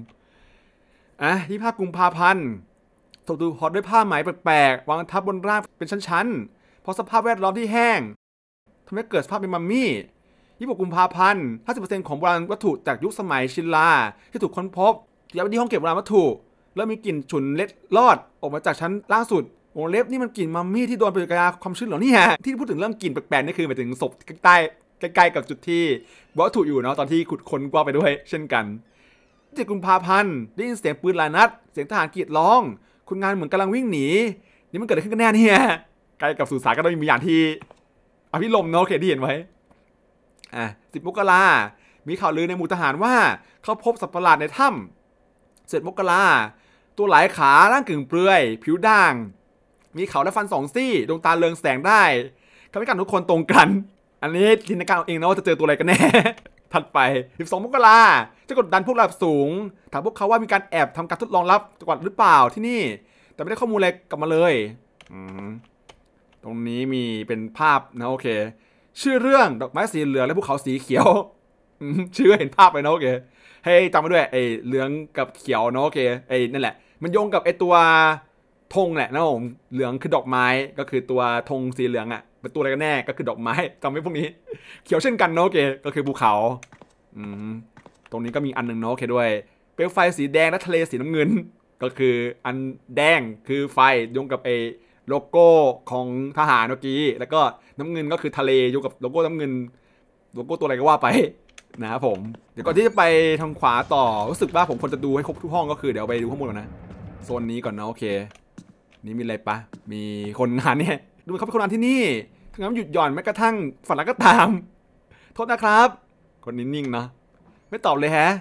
25 กุมภาพันธ์ถูกดูฮอตด้วยผ้าไหมแปลกๆวางทับบนร่างเป็นชั้นๆเพราะสภาพแวดล้อมที่แห้งทำให้เกิดสภาพเป็นมัมมี่26 กุมภาพันธ์ 50% ของโบราณวัตถุจากยุคสมัยชินลาที่ถูกค้นพบย้ายไปที่ห้องเก็บโบราณวัตถุแล้วมีกลิ่นฉุนเล็ดลอดออกมาจากชั้นล่างสุดวงเล็บนี่มันกลิ่นมัมมี่ที่โดนปฏิกิริยาความชื้นเหรอนี่ฮะที่พูดถึงเรื่องกลิ่นแปลกๆนี่คือหมายถึงศพใกล้ๆกับจุดที่วัตถุอยู่เนาะตอนที่ขุดค้นกว้างไปด้วยเช่นกัน7 กุมภาพันธ์ได้ยินเสียงปืนหลายนัดเสียงทหารกรีดร้องคนงานเหมือนกำลังวิ่งหนีนี่มันเกิดอะไรขึ้นกันแน่เนี่ยใกล้กับสุสานก็ต้องมีอย่างที่อภิรมย์เนาะโอเคที่เห็นไว้10 มกรามีข่าวลือในหมู่ทหารว่าเขาพบสัตว์ประหลาดในถ้ำ7 มกราตัวหลายขาร่างกึ่งเปลือยผิวด่างมีเขาและฟัน2 ซี่ดวงตาเรืองแสงได้คำให้การทุกคนตรงกันอันนี้จินตนาการเองนะว่าจะเจอตัวอะไรกันแน่ ถัดไป12 มกราจะกดดันพวกระดับสูงถามพวกเขาว่ามีการแอบทำการทดลองลับก่อนหรือเปล่าที่นี่แต่ไม่ได้ข้อมูลอะไรกลับมาเลยตรงนี้มีเป็นภาพนะโอเคชื่อเรื่องดอกไม้สีเหลืองและภูเขาสีเขียวชื่อเห็นภาพไปนะโอเคให้จำไว้ด้วยไอ้เหลืองกับเขียวนะโอเคไอ้นั่นแหละมันโยงกับไอ้ตัวธงแหละนะผมเหลืองคือดอกไม้ก็คือตัวธงสีเหลืองอ่ะเป็นตัวอะไรกันแน่ก็คือดอกไม้จำไว้พวกนี้เขียวเช่นกันนะโอเคก็คือภูเขาตรงนี้ก็มีอันนึงนะโอเคด้วยเปลวไฟสีแดงและทะเลสีน้ำเงินก็คืออันแดงคือไฟโยงกับไอ้โลโก้ของทหารเมื่อกี้แล้วก็น้ำเงินก็คือทะเลโยงกับโลโก้น้ำเงินโลโก้ตัวอะไรก็ว่าไปนะครับผมเดี๋ยวก่อนที่จะไปทางขวาต่อรู้สึกว่าผมควรจะดูให้ครบทุกห้องก็คือเดี๋ยวไปดูข้างบนก่อนนะโซนนี้ก่อนนะโอเคนี่มีอะไรปะมีคนงานเนี่ยดูเขาเป็นคนงานที่นี่ถึงแม้หยุดหย่อนแม้กระทั่งฝันร้ายก็ตามโทษนะครับคนนี้นิ่งนะไม่ตอบเลยแฮะ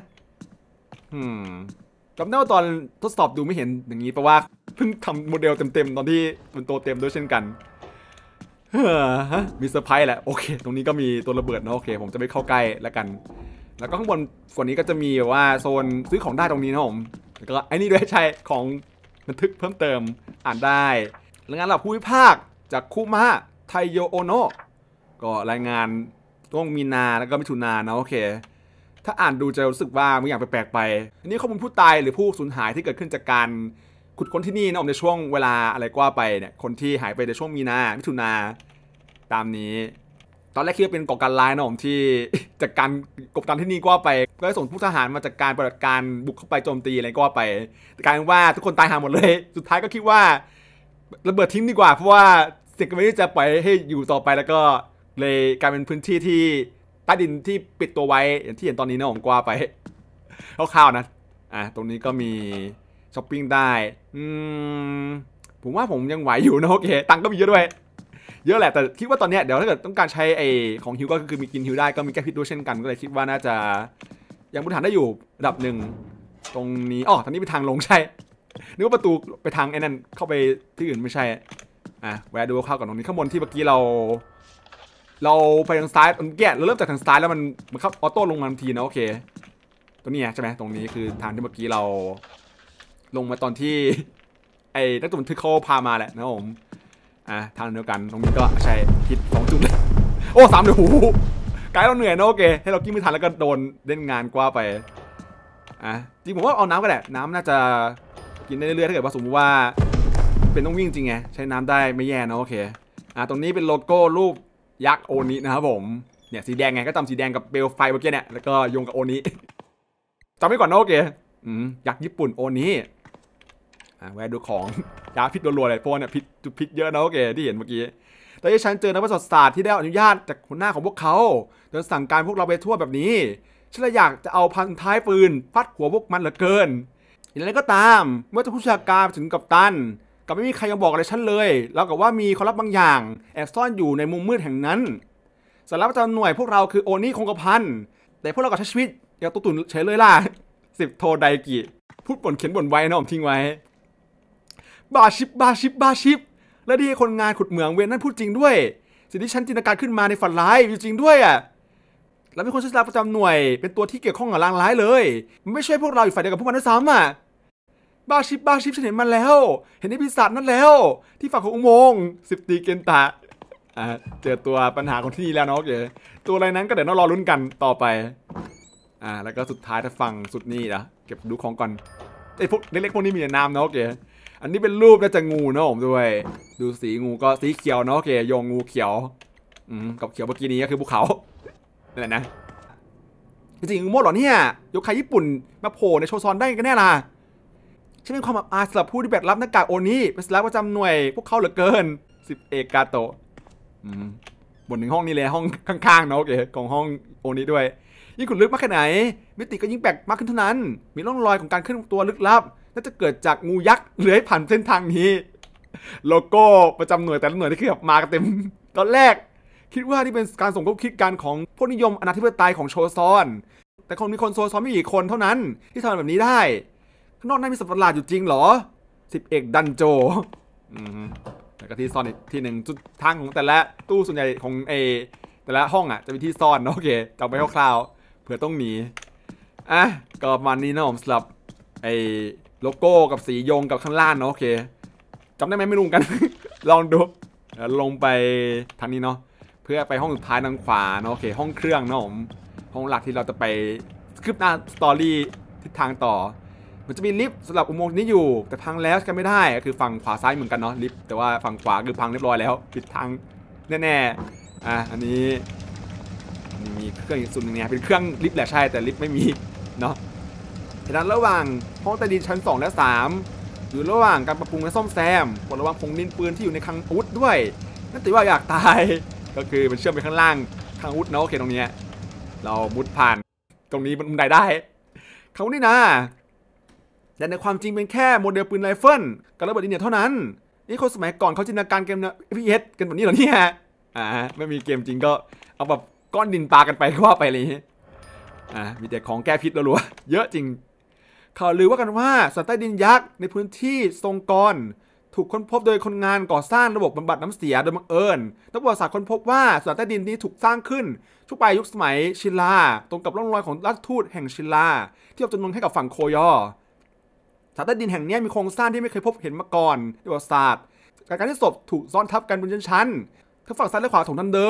จำได้ว่าตอนทดสอบดูไม่เห็นอย่างนี้เพราะว่าเพิ่งทำโมเดลเต็มๆตอนที่เป็นตัวเต็มด้วยเช่นกันมีเซอร์ไพรส์แหละโอเคตรงนี้ก็มีตัวระเบิดนะโอเคผมจะไม่เข้าใกล้แล้วกันแล้วก็ข้างบนส่วนนี้ก็จะมีแบบว่าโซนซื้อของได้ตรงนี้นะผมแล้วก็ไอ้นี่ด้วยใช่ของบันทึกเพิ่มเติมอ่านได้รายงานระดับภูมิภาคจากคุมะไทโยโอโนะก็รายงานต้องมีนาแล้วก็มิถุนานะโอเคถ้าอ่านดูจะรู้สึกว่าบางอย่างแปลกๆไปอันนี้ข้อมูลผู้ตายหรือผู้สูญหายที่เกิดขึ้นจากการขุดค้นที่นี่นะในช่วงเวลาอะไรก็ว่าไปเนี่ยคนที่หายไปในช่วงมีนามิถุนาตามนี้ตอนแรกคิดว่าเป็นก่อการร้ายนะผมที่ จากการกบดานที่นี่ก็ว่าไปก็ส่งผู้ทหารมาจากการปฏิบัติการบุกเข้าไปโจมตีอะไรก็ว่าไปแต่กลายเป็นว่าทุกคนตายหาหมดเลยสุดท้ายก็คิดว่าระเบิดทิ้งดีกว่าเพราะว่าเสียงก็ไม่ได้จะปล่อยให้อยู่ต่อไปแล้วก็เลยกลายเป็นพื้นที่ที่ใต้ดินที่ปิดตัวไว้อย่างที่เห็นตอนนี้นะผมกว่าไปคร่าวๆนะตรงนี้ก็มีช้อปปิ้งได้ผมว่าผมยังไหวอยู่นะโอเคตังค์ก็มีเยอะด้วยเยอะแหละแต่คิดว่าตอนนี้เดี๋ยวถ้าเกิดต้องการใช้ไอของฮิวก็คือมีกินฮิวได้ก็มีแก้พิษด้วยเช่นกันก็เลยคิดว่าน่าจะยังบริหารได้อยู่ระดับหนึ่งตรงนี้ตอนนี้เป็นทางลงใช่นึกว่าประตูไปทางไอ้นั่นเข้าไปที่อื่นไม่ใช่แวะดูข้าวก่อนตรงนี้ข้างบนที่เมื่อกี้เราไปทางซ้ายเราเริ่มจากทางซ้ายแล้วมันเข้าออโต้ลงมาทันทีนะโอเคตรงนี้ใช่ไหมตรงนี้คือทางที่เมื่อกี้เราลงมาตอนที่ไอ้นักตรวจทึกเขาพามาแหละนะผมทางเดียวกันตรงนี้ก็ใช่ผิด2 จุดเลยโอ้3เดี๋ยวหูไกด์เราเหนื่อยนะโอเคให้เรากินไม่ทันแล้วก็โดนเล่นงานกว่าไปจริงผมว่าเอาน้ำก็ได้น้ำน่าจะกินได้เรื่อยๆถ้าเกิดว่าสมมติว่าเป็นต้องวิ่งจริงไงใช้น้ำได้ไม่แย่นะโอเคตรงนี้เป็นโลโก้รูปยักษ์โอนินะครับผมเนี่ยสีแดงไงก็จำสีแดงกับเปลวไฟเมื่อกี้เนี่ยแล้วก็โยงกับโอนิจำไว้ก่อนนะโอเคยักษ์ญี่ปุ่นโอนิแวะดูของยาพิษรัวๆเลยพวกเนี่ยพิษเยอะนะโอเคที่เห็นเมื่อกี้แต่ที่ฉันเจอนักประวัติศาสตร์ที่ได้อนุญาตจากหัวหน้าของพวกเขาโดยสั่งการพวกเราไปทั่วแบบนี้ฉันเลยอยากจะเอาพันท้ายปืนฟัดหัวพวกมันเหลือเกินอย่างไรก็ตามเมื่อจะผู้ชาการถึงกัปตันกับไม่มีใครยังบอกอะไรฉันเลยแล้วกับว่ามีความลับบางอย่างแอบซ่อนอยู่ในมุมมืดแห่งนั้นสารวัตรประจำหน่วยพวกเราคือโอนี่คงกระพันแต่พวกเราก็ใช้ชีวิตอย่างตุ่นเฉยเลยล่ะ10 โทไดกิพูดบ่นเขียนบ่นไว้นะผมทิ้งไว้บาชิปและที่คนงานขุดเหมืองเวนนั่นพูดจริงด้วยสิ่งที่ฉันจินตนาการขึ้นมาในฝันร้ายอยู่จริงด้วยแล้วมีคนใช้สารประจำหน่วยเป็นตัวที่เกี่ยวข้องกับลางร้ายเลยมันไม่ใช่พวกเราอยู่ฝ่ายเดียวกับพวกมันด้วยซ้ำบาชิปฉันเห็นมันแล้วเห็นไอ้ปีศาจนั่นแล้วที่ฝั่งของอุโมงค์10 ตีเกนตะเจอตัวปัญหาของที่นี่แล้วเนาะโอเคตัวอะไรนั้นก็เดี๋ยวต้องรอลุ้นกันต่อไปแล้วก็สุดท้ายถ้าฝั่งสุดนี่นะเก็บดูของก่อนไอ้พวกเล็กๆพวกนี้มีน้ำเนาะโอเคอันนี้เป็นรูปน่าจะงูนะผมด้วยดูสีงูก็สีเขียวเนาะโอเคโยงงูเขียวกับเขียวเมื่อกี้นี้ก็คือภูเขานั่นแหละนะจริงๆงูโมดหรอเนี่ยยกใครญี่ปุ่นมาโผล่ในโชซอนได้กันแน่ล่ะฉันเป็นความอับอายสำหรับผู้ที่แบกรับหน้ากากโอนี้เป็นสารประจำหน่วยพวกเขาเหลือเกิน10 เอกกาโตะบนหนึ่งห้องนี้เลยห้องข้างๆเนาะโอเคของห้องโอนี้ด้วยยิ่งขุดลึกมากแค่ไหนมิติก็ยิ่งแปลกมากขึ้นเท่านั้นมีร่องรอยของการเคลื่อนตัวลึกลับน่าจะเกิดจากงูยักษ์เลื้อยผ่านเส้นทางนี้โลโก้ประจำหน่วยแต่ละหน่วยที่คือแบบมากันเต็มตอนแรกคิดว่านี่เป็นการสมคบคิดกันของพวกนิยมอนาธิปไตยของโชซอนแต่คงมีคนโชซอนไม่กี่คนเท่านั้นที่ทำแบบนี้ได้ข้างนอกนั้นมีสัตว์ประหลาดอยู่จริงเหรอ10 เอกดันโจแล้วก็ที่ซ่อนอีกที่หนึ่งจุดทางของแต่ละตู้ส่วนใหญ่ของแต่ละห้องจะมีที่ซ่อนโอเคจำไว้คร่าวๆเผื่อต้องหนีก็ประมาณนี้นะผมสำหรับโลโก้กับสีโยงกับข้างล่างเนาะโอเคจำได้ไหมไม่รู้กัน ลองดูลงไปทางนี้เนาะเพื่อไปห้องสุดท้ายทางขวาเนาะโอเคห้องเครื่องเนาะผมห้องหลักที่เราจะไปคืบหน้าสตอรี่ทิศทางต่อมันจะมีลิฟต์สำหรับอุโมงค์นี้อยู่แต่พังแล้วกันไม่ได้คือฝั่งขวาซ้ายเหมือนกันเนาะลิฟต์แต่ว่าฝั่งขวาคือพังเรียบร้อยแล้วปิดทางแน่ๆอันนี้มีเครื่องอีกส่วนหนึ่งเนี่ยเป็นเครื่องลิฟต์แหละใช่แต่ลิฟต์ไม่มีเนาะฉะนั้นระหว่างห้องใต้ดินชั้น2 และ 3อยู่ระหว่างการปรับปรุงและซ่อมแซมกดระวังผงดินปืนที่อยู่ในคลังอาวุธด้วยนั่นถือว่าอยากตายก็คือมันเชื่อมไปข้างล่างคลังอาวุธเนาะโอเคตรงนี้เรามุดผ่านตรงนี้มันได้เขานี่นะแต่ในความจริงเป็นแค่โมเดลปืนไรเฟิลกับระเบิดอินเดียเท่านั้นนี่คนสมัยก่อนเขาจินตนาการเกมนะ FPS กันแบบนี้เหรอเนี่ยไม่มีเกมจริงก็เอาแบบก้อนดินปากันไปว่าไปเลยมีแต่ของแก้พิษรัวๆเยอะจริงข่าวลือว่ากันว่าสัตว์ใต้ดินยักษ์ในพื้นที่ทรงกรถูกค้นพบโดยคนงานก่อสร้างระบบบำบัดน้ำเสียโดยบังเอิญนักประวัติศาสตร์ค้นพบว่าสัตว์ใต้ดินนี้ถูกสร้างขึ้นช่วงปลายยุคสมัยชิลาตรงกับร่องรอยของราชทูตแห่งชิลาที่เอาจำนวนให้กับฝั่งโคยอสัตว์ใต้ดินแห่งนี้มีโครงสร้างที่ไม่เคยพบเห็นมาก่อนในประวัติศาสตร์การที่ศพถูกซ้อนทับกันบนชั้นทั้งฝั่งซ้ายและขวาของทางเดิน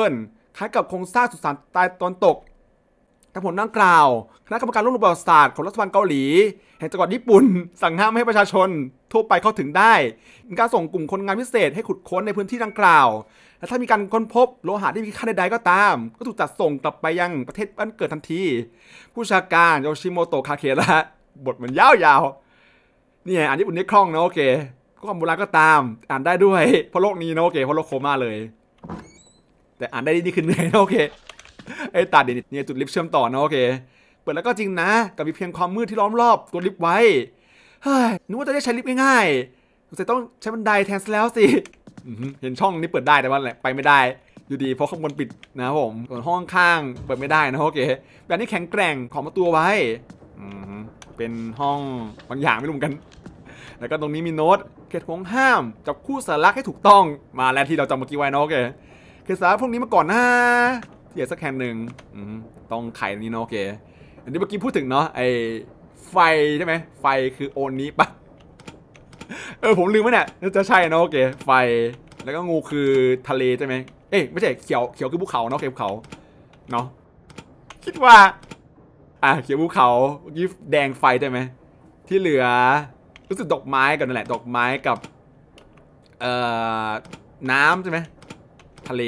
คล้ายกับโครงสร้างสุสานใต้ตอนตกแต่ผลดังกล่าวคณะกรรมการโลกประวัติศาสตร์ของรัฐบาลเกาหลีแห่งจังหวัดญี่ปุ่นสั่งห้ามไม่ให้ประชาชนทั่วไปเข้าถึงได้มีการส่งกลุ่มคนงานพิเศษให้ขุดค้นในพื้นที่ดังกล่าวและถ้ามีการค้นพบโลหะที่มีค่าใดๆก็ตามก็ถูกจัดส่งกลับไปยังประเทศบ้านเกิดทันทีผู้ชาการโยชิโมโตะคาเคระบทมันยาวๆนี่อ่านญี่ปุ่นได้คล่องนะโอเคก็ความโบราณก็ตามอ่านได้ด้วยเพราะโลกนี้นะโอเคเพราะโลกโคม่าเลยแต่อ่านได้ดีขึ้นเลยนะโอเคไอ้ตาเด่นเนี่ยจุดลิฟต์เชื่อมต่อนะโอเคเปิดแล้วก็จริงนะกับมีเพียงความมืดที่ล้อมรอบตัวลิฟต์ไว้เฮ้ยนึกว่าจะได้ใช้ลิฟต์ง่ายๆสงสัยต้องใช้บันไดแทนซะแล้วสิเห็นช่องนี้เปิดได้แต่ว่าไปไม่ได้อยู่ดีเพราะข้างบนปิดนะครับผมส่วนห้องข้างเปิดไม่ได้นะโอเคแบบนี้แข็งแกร่งของประตูไว้เป็นห้องบางอย่างไม่รู้เหมือนกันแล้วก็ตรงนี้มีโน้ตเขตห่วงห้ามจับคู่สัญลักษณ์ให้ถูกต้องมาแล้วที่เราจำเมื่อกี้ไว้นะโอเคเขตสัญลักษณ์พวกนี้มาก่อนนะที่เหลือสักแค่หนึ่งต้องไขตรงนี้นะโอเคอันนี้เมื่อกี้พูดถึงเนาะไอไฟใช่ไหมไฟคือโอนนี้ปะผมลืมไหมเนี่ยจะใช่นะโอเคไฟแล้วก็งูคือทะเลใช่ไหมเอ้ยไม่ใช่เขียวคือภูเขาเนาะภูเขาเนาะคิดว่าเขียวภูเขายิบแดงไฟใช่ไหมที่เหลือรู้สึกดอกไม้กันนั่นแหละดอกไม้กับน้ำใช่ไหมทะเล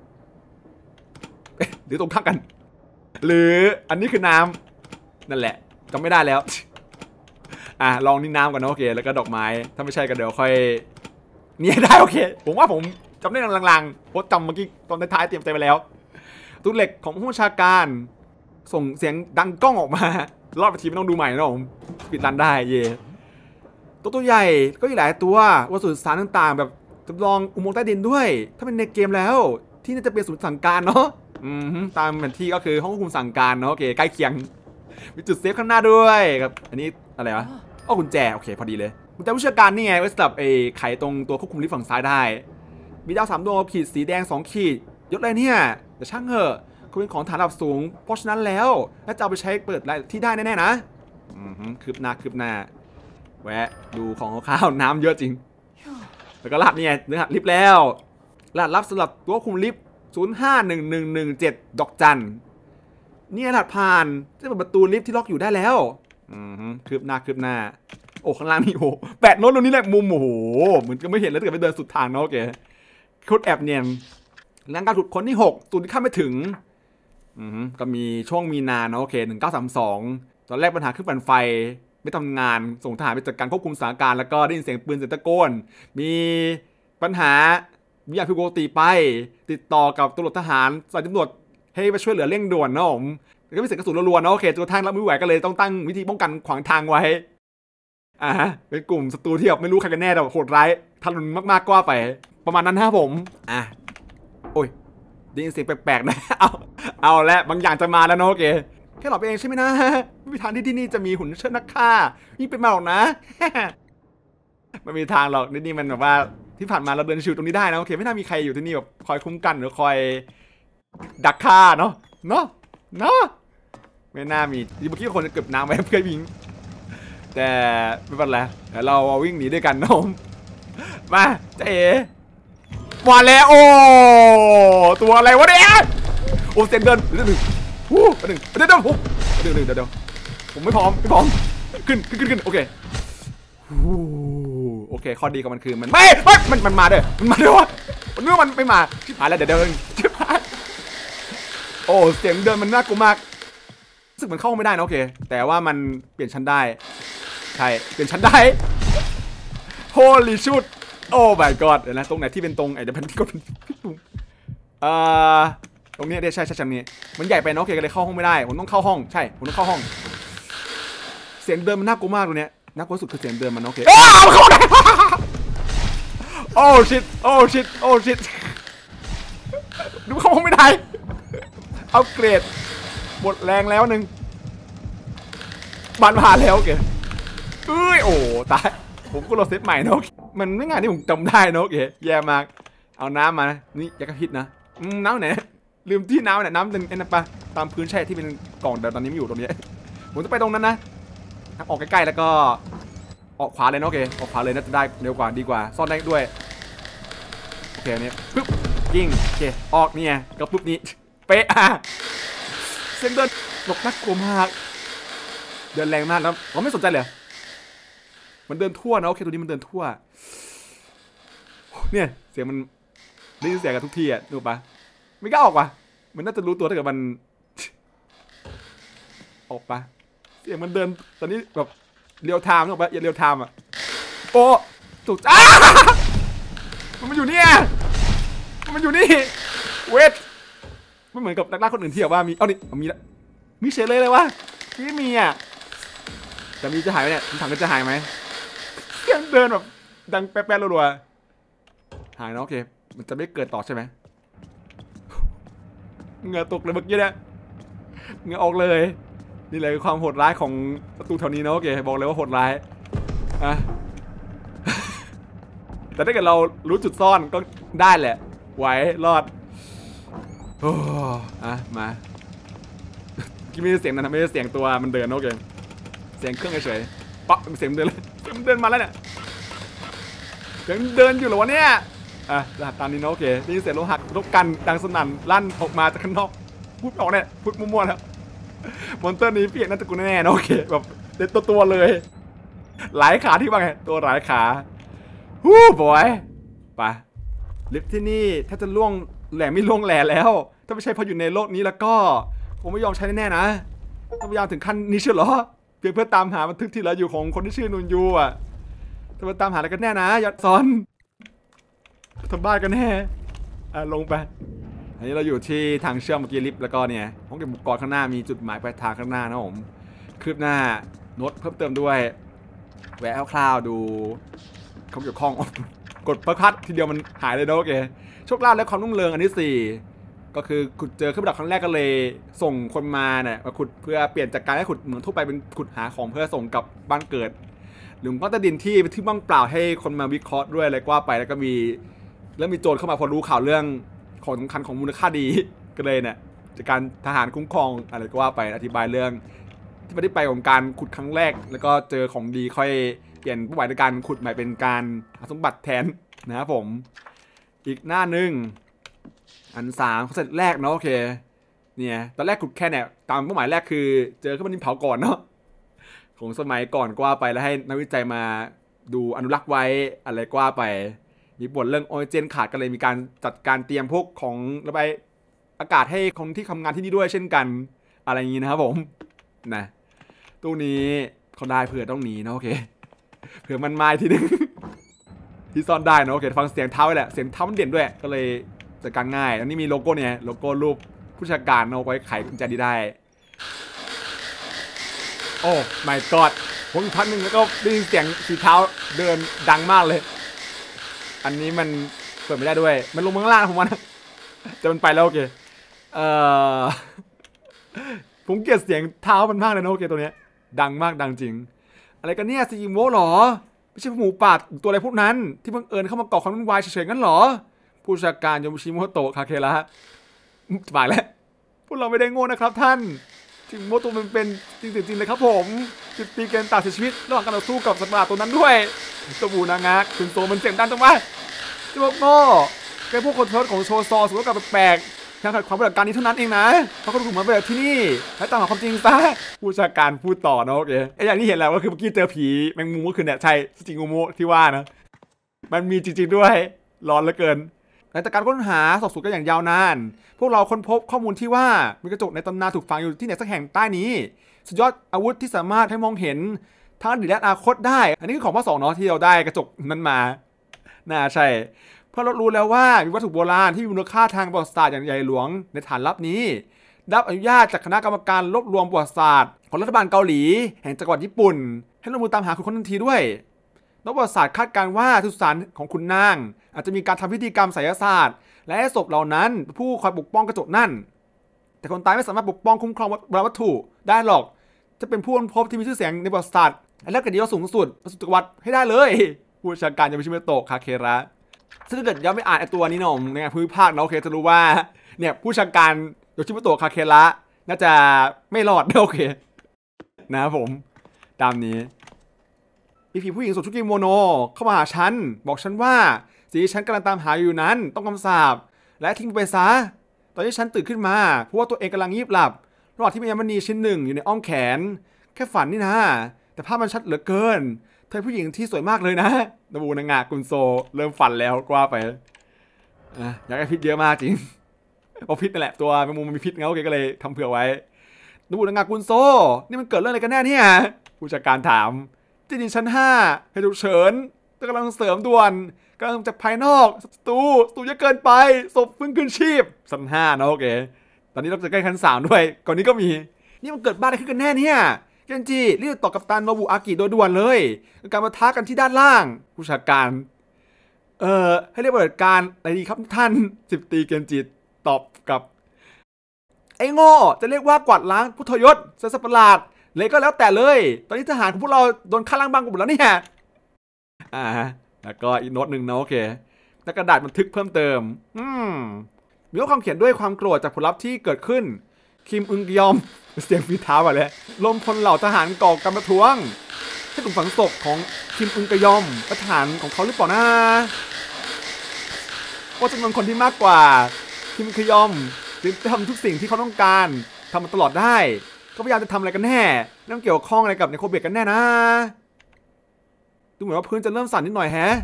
หรือตรงข้ามกันหรืออันนี้คือน้ำนั่นแหละจำไม่ได้แล้วลองนี่น้ำก่อนนะโอเคแล้วก็ดอกไม้ถ้าไม่ใช่ก็เดี๋ยวค่อยเนี่ยได้โอเคผมว่าผมจำได้ลางๆเพราะจำเมื่อกี้ตอนท้ายเตรียมใจไปแล้วตู้เหล็กของผู้บัญชาการส่งเสียงดังก้องออกมารอบทีไม่ต้องดูใหม่นะผมปิดรันได้เย่ตัวใหญ่ก็อีกหลายตัววัสดุสารต่างๆแบบจำลองอุโมงค์ใต้ดินด้วยถ้าเป็นในเกมแล้วที่น่าจะเป็นศูนย์สั่งการเนาะตามแผนที่ก็คือห้องควบคุมสั่งการเนาะโอเคใกล้เคียงมีจุดเซฟข้างหน้าด้วยครับอันนี้อะไรวะกุญแจโอเคพอดีเลยกุญแจผู้เชี่ยวชาญนี่ไงไว้สำหรับไขตรงตัวควบคุมลิฟต์ฝั่งซ้ายได้มีดาว3 ดวงขีดสีแดง2 ขีดยศอะไรเนี่ยแต่ช่างเหอะคุณเป็นของฐานระดับสูงเพราะฉะนั้นแล้วน่าจะเอาไปใช้เปิดที่ได้แน่ๆนะคืบหน้าแวะดูของข้าวน้ำเยอะจริงแล้วก็รหัสนี่ไงรหัสลิฟต์แล้วรหัสลับสำหรับตัวควบคุมลิฟต์051117 ดอกจันนี่รหัสผ่านจะเปิดประตูลิฟต์ที่ล็อกอยู่ได้แล้วคืบหน้าโอ้ข้างล่างนี่โอ้แปะโน้ตตรงนี้แหละมุมโอ้โหเหมือนก็ไม่เห็นแล้วถ้าเกิดไปเดินสุดทางเนาะโอเคโคตรแอบเนียนแรงการขุดค้นที่6ตูนที่ข้ามไม่ถึงก็มีช่วงมีนาเนาะโอเค1932ตอนแรกปัญหาเครื่องปั่นไฟไม่ทำงานส่งทหารไปจัดการควบคุมสถานการณ์แล้วก็ได้ยินเสียงปืนเสียงตะโกนมีปัญหามีอภิโกติไปติดต่อกับตำรวจทหารสายตำรวจให้มาช่วยเหลือเร่งด่วนเนาะผมก็มีเสียงกระสุนรัวๆเนาะโอเคตัวทางรับมือไหวก็เลยต้องตั้งวิธีป้องกันขวางทางไว้เป็นกลุ่มศัตรูที่แบบไม่รู้ใครกันแน่แต่โหดร้ายทารุณมากๆก็ว่าไปประมาณนั้นนะผมโอ้ยได้ยินเสียงแปลกๆนะเอาและบางอย่างจะมาแล้วเนาะโอเคแค่หลอกไปเองใช่ไหมนะไม่มีทางที่นี่จะมีหุ่นเชิดนักฆ่ายิ่งเป็นมาหรอกนะไม่มีทางหรอกนี่มันแบบว่าที่ผ่านมาเราเดินชิวตรงนี้ได้นะโอเคไม่น่ามีใครอยู่ที่นี่แบบคอยคุ้มกันหรือคอยดักฆ่าเนาะไม่น่ามีเมื่อกี้คนจะเก็บน้ำไว้เพื่อวิ่งแต่ไม่เป็นไรเดี๋ยวเราวิ่งหนีด้วยกันน้องมาเจ๊มาแล้วโอ้ตัวอะไรวะเนี่ยโอ้เซนเดินเดี๋ยวผมไม่พร้อมขึ้นโอเคข้อดีของมันคือมันมันมาเด้อวะมันเมื่อมันไม่มาชิบหายแล้วเดี๋ยวชิบหายโอ้เสียงเดินมันน่ากลัวมากรู้สึกมันเข้าไม่ได้นะโอเคแต่ว่ามันเปลี่ยนชั้นได้ใช่เปลี่ยนชั้นได้โฮลี่ชุดโอ้ my god เดี๋ยวนะตรงไหนที่เป็นตรงเดี๋ยวมันก็เป็นตรงนี้ได้ใช่ชั้นนี้มันใหญ่ไปนะโอเคก็เลยเข้าห้องไม่ได้ผมต้องเข้าห้องใช่ผมต้องเข้าห้องเสียงเดินมันน่ากลัวมากตัวเนี้ยน่ากลัวสุดคือเสียงเดินมันโอเคเข้าได้โอ้ชิตดูเข้าห้องไม่ได้เอาเกรดหมดแรงแล้วนึงบานผ่านแล้วโอเคโอ้ตายผมก็รอเซตใหม่นะมันไม่ง่ายที่ผมจำได้นะโอเคแย่มากเอาน้ำมานี่อย่ากระพริบนะน้ำไหนลืมที่น้ำเนี่ยน้ำเป็นไอ้นั่นปะตามพื้นแช่ที่เป็นกล่องแต่ตอนนี้ไม่อยู่ตรงนี้ผมจะไปตรงนั้นนะออกใกล้ๆแล้วก็ออกขวาเลยนะโอเคออกขวาเลยน่าจะได้เร็วกว่าดีกว่าซ่อนได้ด้วยโอเคอันนี้ปึ๊บกิ้งโอเคออกเนี่ยกับปุ๊บนี้เป๊ะอ่ะเสียงเดินหลบนักกลัวมากเดินแรงมากแล้วผมไม่สนใจเลยมันเดินทั่วนะโอเคตัวนี้มันเดินทั่วเนี่ยเสียงมันได้ยินเสียงกันทุกทีอ่ะดูปะไม่กล้าออกปะมันน่าจะรู้ตัวถ้าเกิดมันออกปะเสียงมันเดินตอนนี้แบบเรียวไทม์ออกปะอย่าเรียวไทม์อ่ะโอ้ถูกมันอยู่เนี่ยมันอยู่นี่เวทไม่เหมือนกับนักล่าคนอื่นที่แบบว่ามีเอานี่มีแล้วมีเฉยเลยวะไม่มีอ่ะแต่มีจะหายไหมเนี่ยถังก็จะหายไหมเสียงเดินแบบดังแป๊ะๆรัวๆหายนะโอเคมันจะไม่เกิดต่อใช่ไหมเหงื่อตกเลยเมื่อกี้เนี่ยเหงื่อออกเลยนี่เลยความโหดร้ายของประตูแถวนี้นะโอเคบอกเลยว่าโหดร้ายอ่ะแต่ถ้าเกิดเรารู้จุดซ่อนก็ได้แหละไหวรอดโอ้อ่ะมาที่ไม่ได้เสียงนะไม่ได้เสียงตัวมันเดินโอเคเสียงเครื่องเฉยๆปั๊บเสียงเดินเลยมันเดินมาแล้วเนี่ยเสียงเดินอยู่เหรอวะเนี่ยอ่ะรหัสตามนี้นะโอเคได้ยินเสียงโลหักรบกันดังสนั่นลั่นออกมาจากข้างนอกพูดออกเนี่ยพูดมั่วๆแล้วมอนเตอร์นี้พี่เอกน่าจะกูแน่ๆนะโอเคแบบเด็ดตัวเลยหลายขาที่ว่าไงตัวหลายขาฮู้บอยไปลิฟต์ที่นี่ถ้าจะล่วงแหล่ไม่ล่วงแหล่แล้วถ้าไม่ใช่เพราะอยู่ในโลกนี้แล้วก็ผมไม่ยอมใช้แน่ๆนะต้องพยายามถึงขั้นนี้เชียวเหรอเพียงเพื่อตามหาบันทึกที่เหลืออยู่ของคนที่ชื่อนุนยูอ่ะถ้ามาตามหาอะไรกันแน่นะยอดซอนทำบ้านกันแน่ลงไปอันนี้เราอยู่ที่ทางเชื่อมเมื่อกี้ลิฟต์แล้วก็เนี่ยห้องเก็บอุปกรณ์ข้างหน้ามีจุดหมายปลายทางข้างหน้านะผมคืบหน้าโน้ตเพิ่มเติมด้วยแวะคร่าวๆดูเขาเกี่ยวข้องกดประคัดทีเดียวมันหายเลยนะโอเคโชคลาภและความรุ่งเรืองอันที่4ก็คือขุดเจอเครื่องประดับครั้งแรกก็เลยส่งคนมาเนี่ยมาขุดเพื่อเปลี่ยนจากการให้ขุดเหมือนทั่วไปเป็นขุดหาของเพื่อส่งกลับบ้านเกิดหลุมก้อนใต้ดินที่เป็นที่ว่างเปล่าให้คนมาวิเคราะห์ด้วยอะไรก็ว่าไปแล้วก็มีโจรเข้ามาพอรู้ข่าวเรื่องของสำคัญของมูลค่าดีก็เลยเนี่ยจากการทหารคุ้มครองอะไรก็ว่าไปอธิบายเรื่องที่มาที่ไปของการขุดครั้งแรกแล้วก็เจอของดีค่อยเปลี่ยนเป้าหมายในการขุดใหม่เป็นการหาสมบัติแทนนะครับผมอีกหน้าหนึ่งอัน3เขาเสร็จแรกเนาะโอเคเนี่ยตอนแรกขุดแค่เนี่ยตามเป้าหมายแรกคือเจอเครื่องบินเผาก่อนเนาะของสมัยก่อนก็ว่าไปแล้วให้นักวิจัยมาดูอนุรักษ์ไว้อะไรก็ว่าไปมีบทเรื่องออกซิเจนขาดก็เลยมีการจัดการเตรียมพวกของระบายอากาศให้คนที่ทำงานที่นี่ด้วยเช่นกันอะไรอย่างนี้นะครับผมนะตู้นี้เขาได้เผื่อต้องหนีนะโอเคเผื่อมันมาทีนึงที่ซ่อนได้นะโอเคฟังเสียงเท้าแหละเสียงเท้ามันเด่นด้วยก็เลยจัดการง่ายแล้วนี่มีโลโก้เนี่ยโลโก้รูปผู้จัดการเอาไว้ไขกุญแจนี้ได้โอ้ my god ผมอีกพักหนึ่งแล้วก็ได้ยินเสียงสีเท้าเดินดังมากเลยอันนี้มันเปิดไม่ได้ด้วยมันลงข้างล่างผมว่านะจะมันไปแล้วโอเคผมเกลียดเสียงเท้ามันมากเลยนะโอเคตัวเนี้ยดังมากดังจริงอะไรกันเนี่ยซีอิโมหรอไม่ใช่หมูป่าตัวอะไรพวกนั้นที่บังเอิญเข้ามาก่อความวุ่นวายเฉยๆงั้นหรอผู้จัดการโยมุชิโมโตะคาเคระหมายแล้วพวกเราไม่ได้โง่นะครับท่านจิโมโตะมันเป็นจริงๆเลยครับผม10 ปีเกณฑ์ตัดเสียชีวิตระหว่างการต่อสู้กับสัตว์ประหลาดตัวนั้นด้วยตัวบูนางะคุณโซมันเสียงดังจังวะที่พวกโง่แค่พวกคนเทิร์ดของโชซอสุดกับแปลกๆทางขัดความปฏิบัติการนี้เท่านั้นเองนะเขาก็ถูกมาแบบที่นี่และตามหาความจริงซะผู้จัดการพูดต่อนะโอเคไอ้อย่างที่เห็นแล้วก็คือเมื่อกี้เจอผีแมงมุมก็คือเนี่ยใช่สจิงูโมที่ว่านะมันมีจริงๆด้วยร้อนเหลือเกินหลังจากการค้นหาสอบสวนกันอย่างยาวนานพวกเราค้นพบข้อมูลที่ว่ามีกระจกในตำนานถูกฝังอยู่ที่ไหนสักแห่งใต้นี้สุดยอดอาวุธที่สามารถให้มองเห็นทั้งอดีตและอนาคตได้อันนี้คือของภาค 2เนาะที่เราได้กระจกนั้นมาน่าใช่เพราะเรารู้แล้วว่ามีวัตถุโบราณที่มีมูลค่าทางประวัติศาสตร์อย่างใหญ่หลวงในฐานลับนี้ได้รับอนุญาตจากคณะกรรมการรวบรวมประวัติศาสตร์ของรัฐบาลเกาหลีแห่งจักรวรรดิญี่ปุ่นให้ลงมือตามหาคนทันทีด้วยนักประวัติศาสตร์คาดการณ์ว่าสุสานของคุณนางอาจจะมีการทำพิธีกรรมไสยศาสตร์และให้ศพเหล่านั้นผู้คอยปกป้องกระจกนั่นแต่คนตายไม่สามารถปกป้องคุ้มครองวัตถุได้หรอกจะเป็นผู้ค้นพบที่มีชื่อเสียงในประวัติศาสตร์และเกียรติยศสูงสุดประสบจักรวรรดิให้ได้เลยผู้บัญชาการยามาชิเมโตะคาเคระซึ่งถ้าเกิดย้อนไปอ่านไอตัวนี้หน่อยในงานภูมิภาคเนาะโอเคจะรู้ว่าเนี่ยผู้บัญชาการโยชิเมโตะคาเคระน่าจะไม่รอดโอเคนะครับผมตามนี้มีผีผู้หญิงสวมชุดกิโมโนเข้ามาหาฉันบอกฉันว่าสิ่งที่ฉันกำลังตามหาอยู่นั้นต้องคำสาปและและทิ้งไปซะตอนที่ฉันตื่นขึ้นมาเพราะว่าตัวเองกำลังงีบหลับระหว่างที่มียามณีชิ้นหนึ่งอยู่ในอ้อมแขนแค่ฝันนี่นะแต่ภาพมันชัดเหลือเกินเธอผู้หญิงที่สวยมากเลยนะนบูนางากุนโซเริ่มฝันแล้วกว่าไปอยากให้พิษเยอะมากจริงเอาพิษนั่นแหละตัวแมงมุมมันมีพิษไงโอเคก็เลยทำเผื่อไว้นบูนางากุนโซนี่มันเกิดเรื่องอะไรกันแน่เนี่ยผู้จัดการถามที่ดินชั้น5ให้ฉุกเฉินกำลังเสริมด่วนกำลังจากภายนอกสตูเยอะเกินไปศพฟื้นคืนชีพชั้น5นะโอเคตอนนี้เราจะใกล้ชั้น3ด้วยก่อนนี้ก็มีนี่มันเกิดบ้าอะไรขึ้นกันแน่เนี่ยเกนจิรีบต่อกัปตันโนบุอากิโดยด่วนเลยการมาท้ากันที่ด้านล่างผู้จัดการให้เรียกว่าการอะไรดีครับท่าน10 ตรีเกนจิตอบกับไอ้โง่จะเรียกว่ากวาดล้างพุทธยศสัตว์ประหลาดเลยก็แล้วแต่เลยตอนนี้ทหารของพวกเราโดนฆ่าล้างบางกันหมดแล้วเนี่ยแล้วก็อีกโน้ตหนึ่งนะโอเคแล้วกระดาษบันทึกเพิ่มเติมมีข้อความเขียนด้วยความโกรธจากผลลัพธ์ที่เกิดขึ้นคิมอึงยอมเสียงฝีเท้าอะไรลมพลเหล่าทหารก่อการประท้วงให้ถูกฝังศพของคิมอึงกยอมทหารของเขาหรือเปล่านะว่าจำนวนคนที่มากกว่าคิมอึงกยอมจะทำทุกสิ่งที่เขาต้องการทำมันตลอดได้ก็พยายามจะทำอะไรกันแน่นั่นเกี่ยวข้องอะไรกับในโคเบกกันแน่นะดูเหมือนว่าพื้นจะเริ่มสั่นนิดหน่อยแฮะ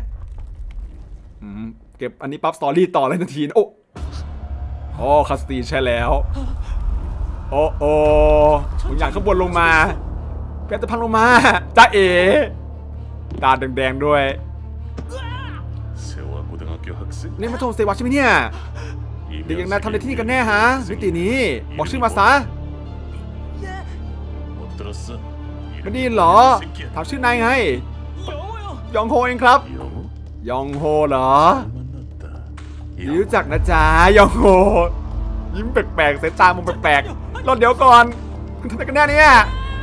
เก็บอันนี้ปั๊บสตอรี่ต่อเลยทันทีโอ้คาสตีใช่แล้วโอ้บางอย่างข้างบนลงมาแกจะพังลงมาจ้าเอ๋ตาแดงๆด้วยนี่มาโทรเซวะใช่ไหมเนี่ยเด็กอย่างนายทำอะไรที่นี่กันแน่ฮะมิตินี้บอกชื่อมาซะไม่ได้เหรอถามชื่อนายไงยองโฮเองครับยองโฮเหรอรู้จักนะจ๊ะยองโฮยิ้มแปลกๆสายตามองแปลกๆรอเดี๋ยวก่อนคุณทำอะไรกันแน่เนี่ย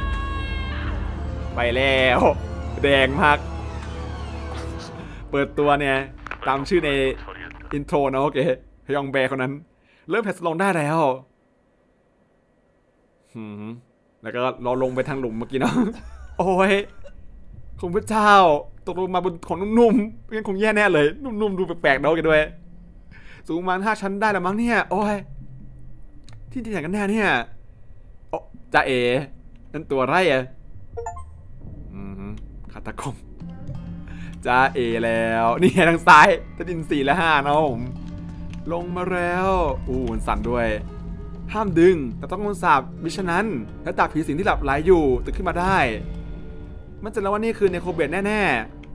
ไปแล้วแดงมากเปิดตัวเนี่ยตามชื่อในอินโทรนะโอเคฮยองแบคนนั้นเริ่มแพสลงได้แล้วแล้วก็รอลงไปทางหลุมเมื่อกี้เนาะโอ้ยคุณพระเจ้าตกลงมาบนของนุ่มๆไม่งั้นคงแย่แน่เลยนุ่มๆดูแปลกๆเนาะกันด้วยสูงประมาณ5 ชั้นได้แล้วมั้งเนี่ยโอ้ยที่ไหนกันแน่เนี่ยโอ้จ่าเอ๋นั่นตัวไรอะฆาตกรจ่าเอ๋แล้วนี่ทางซ้ายจะดิน4 และ 5นะผมลงมาแล้วมันสั่นด้วยห้ามดึงแต่ต้องสาบมิฉะนั้นแล้วตากผีสิงที่หลับไหลอยู่ตื่นขึ้นมาได้มันจะแล้วว่านี่คือเนโคเบตแน่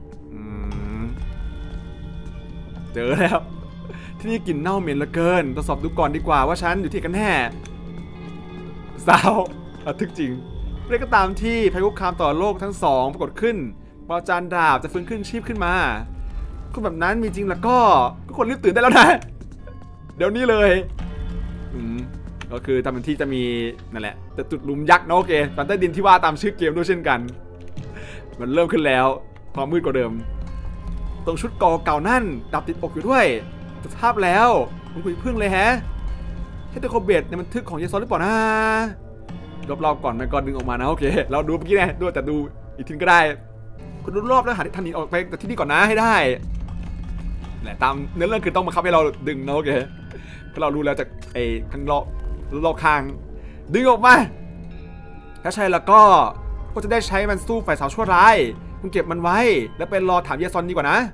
ๆเจอแล้วที่นี่กลิ่นเน่าเหม็นเหลือเกินตรวจสอบดูก่อนดีกว่าว่าฉันอยู่ที่กันแน่สาวระทึกจริงเรื่องก็ตามที่ภัยคุกคามต่อโลกทั้งสองปรากฏขึ้นปอจานดาบจะฟื้นขึ้นชีพขึ้นมาคุณแบบนั้นมีจริงแล้วก็คนรีบตื่นได้แล้วนะเดี๋ยวนี้เลยก็คือทำเป็นที่จะมีนั่นแหละแต่จุดหลุมยักษ์นะโอเคตอนใต้ดินที่ว่าตามชื่อเกมด้วยเช่นกันมันเริ่มขึ้นแล้วความมืดกว่าเดิมตรงชุดเก่านั่นดับติดอกอยู่ด้วยสภาพแล้วมันคุยพึ่งเลยแฮะใช่ตัวโคเบตในบันทึกของเยซอนหรือเปล่านะรอบๆก่อนมันก็ดึงออกมานะโอเคเราดูเมื่อกี้ไงด้วยแต่ดูอีกทีก็ได้คุณดูรอบแล้วหาที่ทันหนีออกไปจากที่นี่ก่อนนะให้ได้แหละตามเนื้อเรื่องคือต้องบังคับให้เราดึงนะโอเคเพราะเรารู้แล้วจากไอ้ข้างรอบข้างดึงออกมาถ้าใช่แล้วก็จะได้ใช้มันสู้ฝ่ายสาวชั่วร้ายคุณเก็บมันไว้แล้วไปรอถามเยซอนดีกว่านะ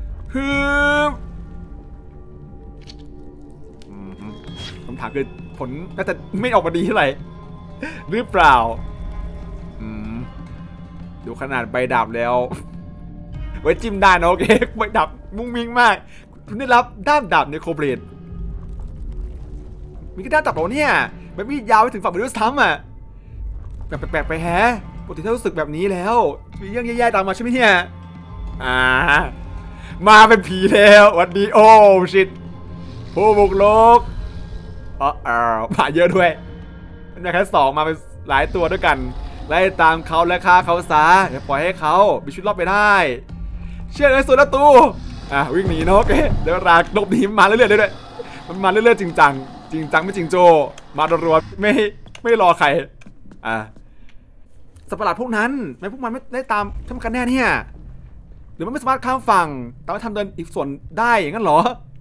คำถามคือผลน่าจะไม่ออกมาดีเท่าไหร่หรือเปล่าดูขนาดใบดาบแล้วไว้จิ้มได้นะโอเคใบดาบมุ้งมิ้งมากคุณได้รับด้ามดาบในโคเบรดมีกระดาษจับเราเนี่ยแบบมียาวไปถึงฝั่งบริษัทซ้ำอ่ะแบบแปลกๆไปแฮะปกติถ้ารู้สึกแบบนี้แล้วมีเรื่องแย่ๆตามมาใช่ไหมเนี่ยมาเป็นผีแล้ววันดีโอ้ชิตผู้บุกรุกมาเยอะด้วยเป็นแค่2มาเป็นหลายตัวด้วยกันไล่ตามเขาและฆ่าเขาซะอย่าปล่อยให้เขามีชีวิตรอดไปได้เชื่อเลยสุดละตูวิ่งหนีนะโอเคเดี๋ยวราลบหนีมาเรื่อยๆด้วยมันมาเรื่อยๆจริงจังไม่จริงโจมารัวๆไม่รอใครสัตว์ประหลาดพวกนั้นไม่พวกมันไม่ได้ตามทำกันแน่เนี่ยหรือมันไม่สามารถข้ามฝั่งแต่ว่าทำเดินอีกส่วนได้อย่างนั้นเหรอ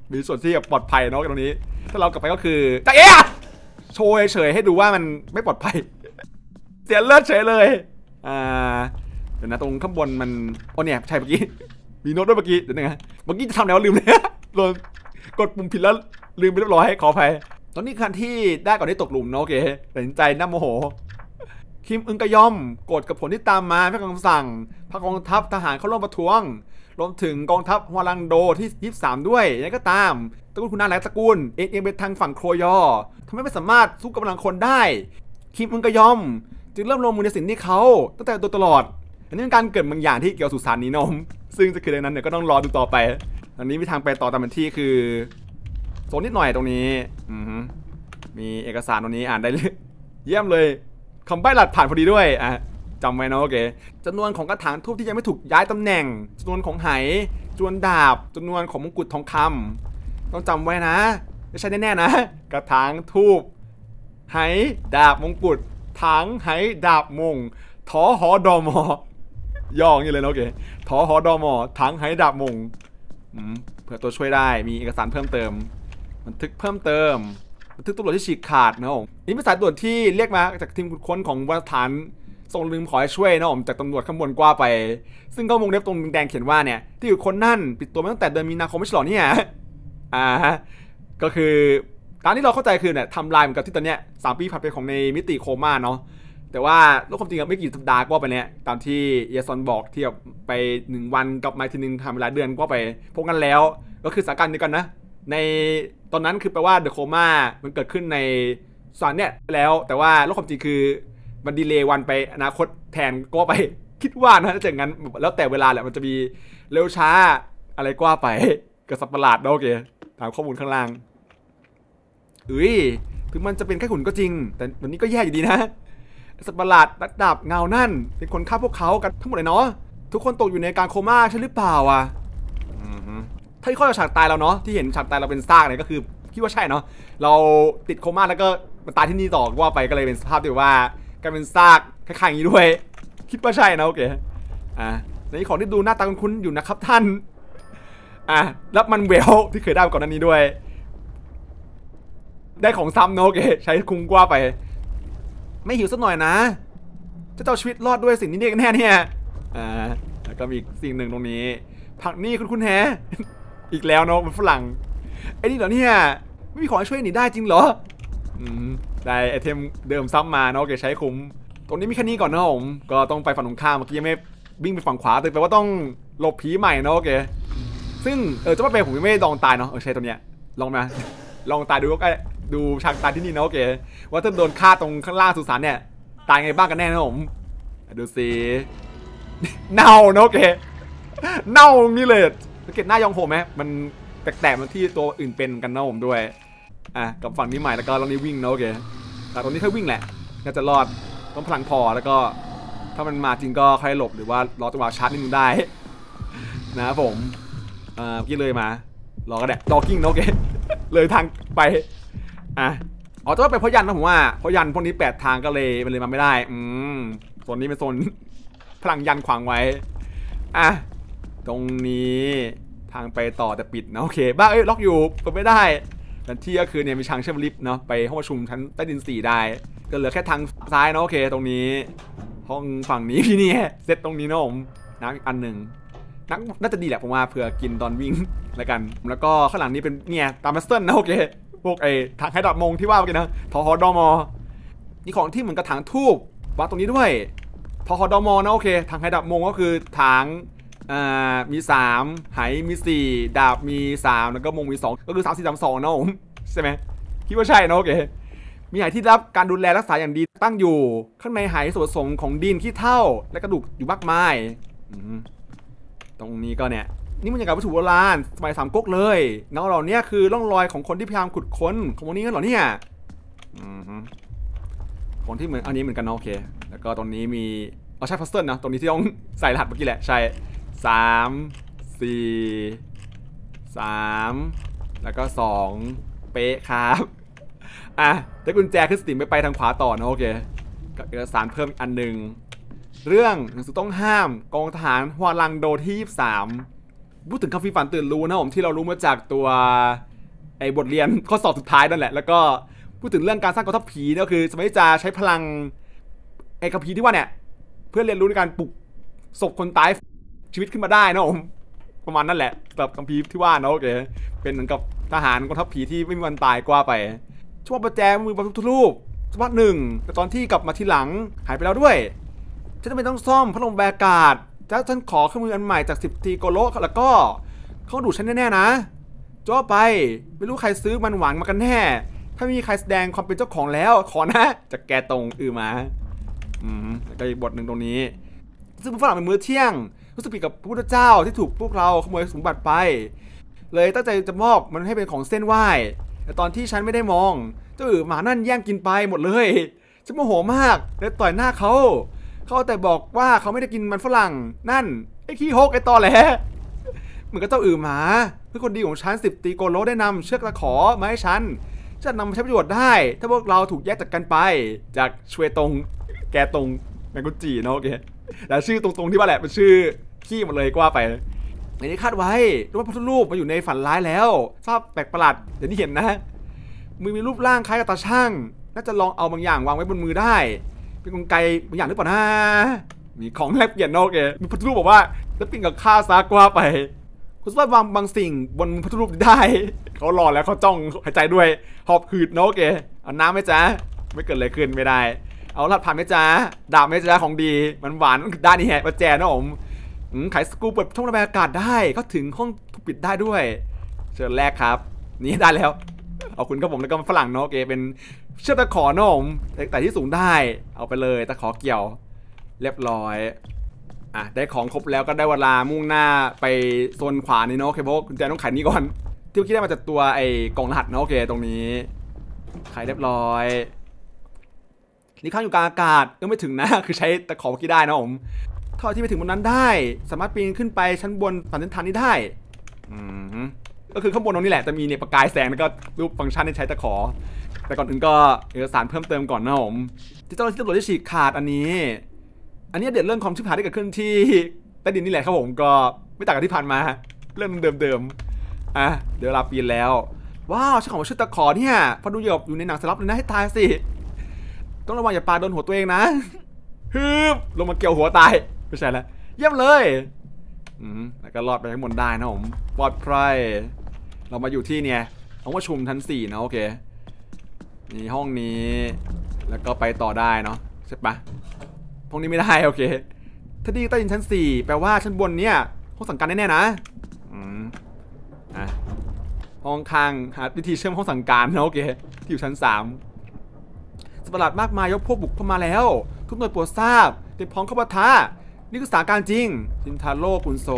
มีส่วนที่ปลอดภัยเนาะตรงนี้ถ้าเรากลับไปก็คือแต่เอ๊ะโชว์เฉยให้ดูว่ามันไม่ปลอดภัยเสียเลือดเฉยเลยเดี๋ยวนะตรงข้างบนมันโอ้เนี่ยใช่เมื่อกี้มีโน้ตด้วยเมื่อกี้เดี๋ยวนะเมื่อกี้จะทำแล้วลืมเลยโดนกดปุ่มผิดแล้วลืมไปเรียบร้อยขออภัยตอนนี้คันที่ได้ก่อนที่ตกหลุมเนาะโอเคตัดสินใจน่าโมโหคิมอึงกะยอมโกรธกับผลที่ตามมาเพื่อคำสั่งพรรคกองทัพทหารเข้าร่วมประท้วงรวมถึงกองทัพฮวาลังโดที่23ด้วยยังไงก็ตามตระกูลคุณนาและตระกูลเอ็นไปทางฝั่งโครยอทำให้ไม่สามารถสู้กับกำลังคนได้คิมอึงกะยอมจึงเริ่มลงมือในสิ่งที่เขาตั้งแต่ตัวตลอดอันนี้เป็นการเกิดบางอย่างที่เกี่ยวกับสุสานนี้นมซึ่งจะคือดังนั้นเนี่ยก็ต้องรอดูต่อไปอันนี้มีทางไปต่อตามที่คือโซนนิดหน่อยตรงนี้มีเอกสารตรงนี้อ่านได้เลยเยี่ยมเลยคำใบ้หลัดผ่านพอดีด้วยจำไว้นะโอเคจำนวนของกระถางทูบที่ยังไม่ถูกย้ายตำแหน่งจำนวนของไหจำนวนดาบจำนวนของมงกุฎทองคำต้องจำไว้นะไม่ใช่แน่ๆนะกระถางทูบไหดาบมงกุฎถางไหดาบมงทอหอดอมอย่ออย่างนี้เลยนะโอเคทอหอดอมถางไหดาบมงเพื่อตัวช่วยได้มีเอกสารเพิ่มเติมบันทึกเพิ่มเติมบันทึกตำรวจที่ฉีกขาดนะผมนี่เป็นสายตรวจที่เรียกมาจากทีมค้นของวารสถานส่งลืมขอให้ช่วยนะผมจากตำรวจข้างบนกว่าไปซึ่งก็วงเล็บตรงแดงเขียนว่าเนี่ยที่อยู่คนนั่นปิดตัวมาตั้งแต่เดือนมีนาคมไม่ใช่หรอเนี่ยก็คือตามที่เราเข้าใจคือเนี่ยทำลายเหมือนกับที่ตอนเนี้ย3 ปีผ่านไปของในมิติโคม่าเนาะแต่ว่าโลกความจริงไม่กี่สัปดาห์ก็ไปเนี่ยตามที่เยซอนบอกที่ไป1 วันกลับมาทีนึงทำเวลาเดือนก็ไปพบกันแล้วก็คือสถานการณ์เดียวกันนะในตอนนั้นคือแปลว่าเดอะโคม่ามันเกิดขึ้นในส่วนเนี่ยแล้วแต่ว่าโลกความจริงคือมันดีเลย์วันไปอนาคตแทนก็ไปคิดว่านะถ้าอย่างนั้นแล้วแต่เวลาแหละมันจะมีเร็วช้าอะไรก็ไปกับสัตว์ประหลาดโอเคตามข้อมูลข้างล่างถึงมันจะเป็นแค่หุ่นก็จริงแต่วันนี้ก็แย่อยู่ดีนะสัตว์ประหลาดระดับเงานั่นเป็นคนฆ่าพวกเขากันทั้งหมดเลยเนาะทุกคนตกอยู่ในการโคม่าใช่หรือเปล่าถ้าที่ข้อจากฉากตายเราเนาะที่เห็นฉากตายเราเป็นซากเนี่ยก็คือคิดว่าใช่เนาะเราติดโคม่าแล้วก็มาตายที่นี่ต่อว่าไปก็เลยเป็นสภาพที่ว่ากลายเป็นซากคล้ายๆอย่างนี้ด้วยคิดว่าใช่นะโอเคในของที่ดูหน้าตาคุ้นๆอยู่นะครับท่านรับมันเวลที่เคยได้ก่อนหน้านี้ด้วยได้ของซ้ำนะโอเคใช้คุ้มกว่าไปไม่หิวสักหน่อยนะจะเอาชีวิตรอดด้วยสิ่งนี้แน่เนี่ยแล้วก็มีอีกสิ่งหนึ่งตรงนี้ผักนี่คุณแฮอีกแล้วเนาะมันฝรั่งไอ้นี่เหรอเนี่ยไม่มีของช่วยหนีได้จริงเหรอได้ไอเทมเดิมซ้ำมาเนาะโอเคใช้คุ้มตรงนี้มีแค่นี้ก่อนนะผมก็ต้องไปฝั่งตรงข้ามเมื่อกี้ยังไม่วิ่งไปฝั่งขวาแต่แปลว่าต้องหลบผีใหม่เนาะโอเคซึ่งจะว่าไปผมยังไม่ลองตายเนาะใช้ตัวเนี้ยลองมาลองตายดูก็ดูฉากตายที่นี่นะโอเคว่าถ้าโดนฆ่าตรงข้างล่างสุสานเนี่ยตายไงบ้างกันแน่นะผมดูสิเน่านะโอเคเน่านี่เลยสังเกตหน้ายองโฮไหมมันแตกๆมันที่ตัวอื่นเป็นกันนะผมด้วยกับฝั่งนี้ใหม่แล้วก็ตรงนี้วิ่งนะโอเคแต่ตรงนี้แค่วิ่งแหละน่าจะรอดต้องพลังพอแล้วก็ถ้ามันมาจริงก็ค่อยหลบหรือว่ารอจังหวะชาร์จนิดนึงได้นะครับผมเมื่อกี้เลยมารอก็ได้รอกิ้งนะโอเคเลยทางไปจะว่าไปเพราะยันนะผมว่าเพราะยันพวกนี้8 ทางก็เลยมันเลยมาไม่ได้โซนนี้เป็นโซนพลังยันขวางไว้ตรงนี้ทางไปต่อแต่ปิดนะโอเคบ้าล็อกอยู่เปิดไม่ได้แต่ที่ก็คือเนี่ยมีทางเชื่อมลิฟต์เนาะไปห้องประชุมชั้นใต้ดิน4ได้ก็เหลือแค่ทางซ้ายนะโอเคตรงนี้ห้องฝั่งนี้พี่นี่เซตตรงนี้นะผมน้ำอีกอันหนึ่งน่าจะดีแหละผมว่าเผื่อกินตอนวิ่งแล้วกันแล้วก็ข้างหลังนี้เป็นเนี่ยตามมาสเตอร์นะโอเคพวกทางให้ดอดมงที่ว่าเมื่อกี้นะทอฮอดอมนี่ของที่เหมือนกระถางทูบวางตรงนี้ด้วยทอฮอดอมนะโอเคทางให้ดอดมงก็คือถางมี3ไหมี4ดาบมี3แล้วก็มงมี2ก็คือ3 4 3 2นะผมใช่ไหมคิดว่าใช่นะโอเคมีไหที่รับการดูแลรักษาอย่างดีตั้งอยู่ข้างในไหส่วนผสมของดินขี้เถ้าและกระดูกอยู่มากมายตรงนี้ก็เนี่ยนี่มันอย่างกับวัตถุโบราณสมัย3 ก๊กเลยเงาเหล่านี้คือร่องรอยของคนที่พยายามขุดค้นของพวกนี้กันเหรอเนี่ยของที่เหมือนอันนี้เหมือนกันนะโอเคแล้วก็ตรงนี้มีใช่พัซเซิลนะตรงนี้ที่ต้องใส่รหัสเมื่อกี้แหละใช่3 4 3แล้วก็2เป๊ะครับแต่กุญแจขึ้นสติมไปทางขวาต่อนะโอเคกับเอกสารเพิ่มอันหนึ่งเรื่องหนังสือต้องห้ามกองทหารฮวาลังโดที่23 พูดถึงคัมภีร์ฝันตื่นรู้นะผมที่เรารู้มาจากตัวไอ้บทเรียนข้อสอบสุดท้ายนั่นแหละแล้วก็พูดถึงเรื่องการสร้างกองทัพผีก็คือสมัยจะใช้พลังไอ้คัมภีร์ที่ว่าเนี่ยเพื่อเรียนรู้ในการปลุกศพคนตายชีวิตขึ้นมาได้นะผมประมาณนั่นแหละแบบคัมภีร์ที่ว่านะโอเคเป็นเหมือนกับทหารกองทัพผีที่ไม่มีวันตายกว่าไปช่วงประแจมือพระพุทธรูปสักพักหนึ่งแต่ตอนที่กลับมาทีหลังหายไปแล้วด้วยฉันจะไม่ต้องซ่อมพัดลมแบกาศถ้าฉันขอเครื่องมืออันใหม่จาก10 ตีโกโลแล้วก็เขาดูฉันแน่ๆนะจ่อไปไม่รู้ใครซื้อมันหวานมากันแน่ถ้ามีใครแสดงความเป็นเจ้าของแล้วขอนะจะแกตรงมาแล้วก็อีกบทหนึ่งตรงนี้ซึ่งฝรั่งเป็นมื้อเที่ยงรู้สึกผิดกับพระพุทธเจ้าที่ถูกพวกเราขโมยสมบัติไปเลยตั้งใจจะมอบมันให้เป็นของเส้นไหว้แต่ตอนที่ฉันไม่ได้มองเจ้าหมานั่นแย่งกินไปหมดเลยฉันโมโหมากเลยต่อยหน้าเขาแต่บอกว่าเขาไม่ได้กินมันฝรั่งนั่นไอ้ขี้ฮกไอ้ตอแหลเหมือนกับเจ้าหมาเพื่อคนดีของฉัน10 ตีโกโลได้นำเชือกตะขอมาให้ฉันจะนำมาใช้ประโยชน์ได้ถ้าพวกเราถูกแยกจากกันไปจากชเวตงแกตงแมงกุจีนะโอเคแล้วชื่อตรงๆที่ว่าแหละเป็นชื่อขี้หมดเลยกว่าไปในนี้คาดไว้ว่าพระพุทธรูปมาอยู่ในฝันร้ายแล้วทราบแปลกประหลาดเดี๋ยวนี้เห็นนะมือมีรูปร่างคล้ายกับตาช่างน่าจะลองเอาบางอย่างวางไว้บนมือได้เป็นกลไกบางอย่างหรือเปล่านะมีของแลกเปลี่ยนนะโอเคมีพระพุทธรูปบอกว่าจะปิ้งกับข้าซากว่าไปคุณสามารถวางบางสิ่งบนพระพุทธรูปได้เขารอแล้วเขาจ้องหายใจด้วยหอบหืดนะโอเคเอาน้ำไหมจ๊ะไม่เกิดอะไรขึ้นไม่ได้เอาลัดผ่านไหมจ๊ะดาบไหมจ๊ะของดีมันหวานด้านนี้แฮะประแจนะผมไขสกูเปิดช่องระบายอากาศได้ก็ถึงห้องถูกปิดได้ด้วยเชิญแรกครับนี่ได้แล้วเอาคุณครับผมแล้วก็ฝรั่งเนาะโอเคเป็นเชือกตะขอเนาะผมแต่ที่สูงได้เอาไปเลยตะขอเกี่ยวเรียบร้อยได้ของครบแล้วก็ได้เวลามุ่งหน้าไปโซนขวานี่เนาะโอเคเพราะกุญแจต้องไขนี้ก่อนที่เมื่อกี้ได้มาจากตัวไอ้กล่องรหัสเนาะโอเคตรงนี้ไขเรียบร้อยนี่ข้างอยู่กลางอากาศก็ไม่ถึงนะคือใช้ตะขอเมื่อกี้ได้นะผมถ้าที่ไปถึงบนนั้นได้สามารถปีนขึ้นไปชั้นบนผ่านเส้นทางนี้ได้ก็คือข้างบนตรงนี้แหละจะมีเนี่ยประกายแสงแล้วก็รูปฟังก์ชันที่ใช้ตะขอแต่ก่อนอื่นก็เอกสารเพิ่มเติมก่อนนะผมที่เจ้าหน้าที่ตำรวจได้ฉีกขาดอันนี้เด็ดเรื่องความชิบหายที่เกิดขึ้นที่ใต้ดินนี่แหละครับผมก็ไม่ต่างกับที่ผ่านมาเรื่องเดิมเดี๋ยวเราปีนแล้วว้าวช่างของชุดตะขอเนี่ยพอดูอยู่ในหนังสลับเลยนะให้ตายสิต้องระวังอย่าปาโดนหัวตัวเองนะฮึบลงมาเกี่ยวหัวตายไม่ใช่แล้วเยี่ยมเลยแล้วก็รอดไปข้างบนได้นะผมปลอดภัยเรามาอยู่ที่เนี่ยห้องประชุมชั้น4นะโอเคนี่ห้องนี้แล้วก็ไปต่อได้เนาะใช่ปะห้องนี้ไม่ได้โอเคถ้าดีใต้ดินชั้น4แปลว่าชั้นบนเนี่ยห้องสั่งการแน่ๆนะห้องข้างหาวิธีเชื่อมห้องสั่งการนะโอเคที่อยู่ชั้น3สัตว์ประหลาดมากมายยกพวกบุกเข้ามาแล้วทุกหน่วยโปรดทราบเตรียมพร้อมเข้าปะทะนี่คือสถานการณ์จริงชินทาโร่กุนโซ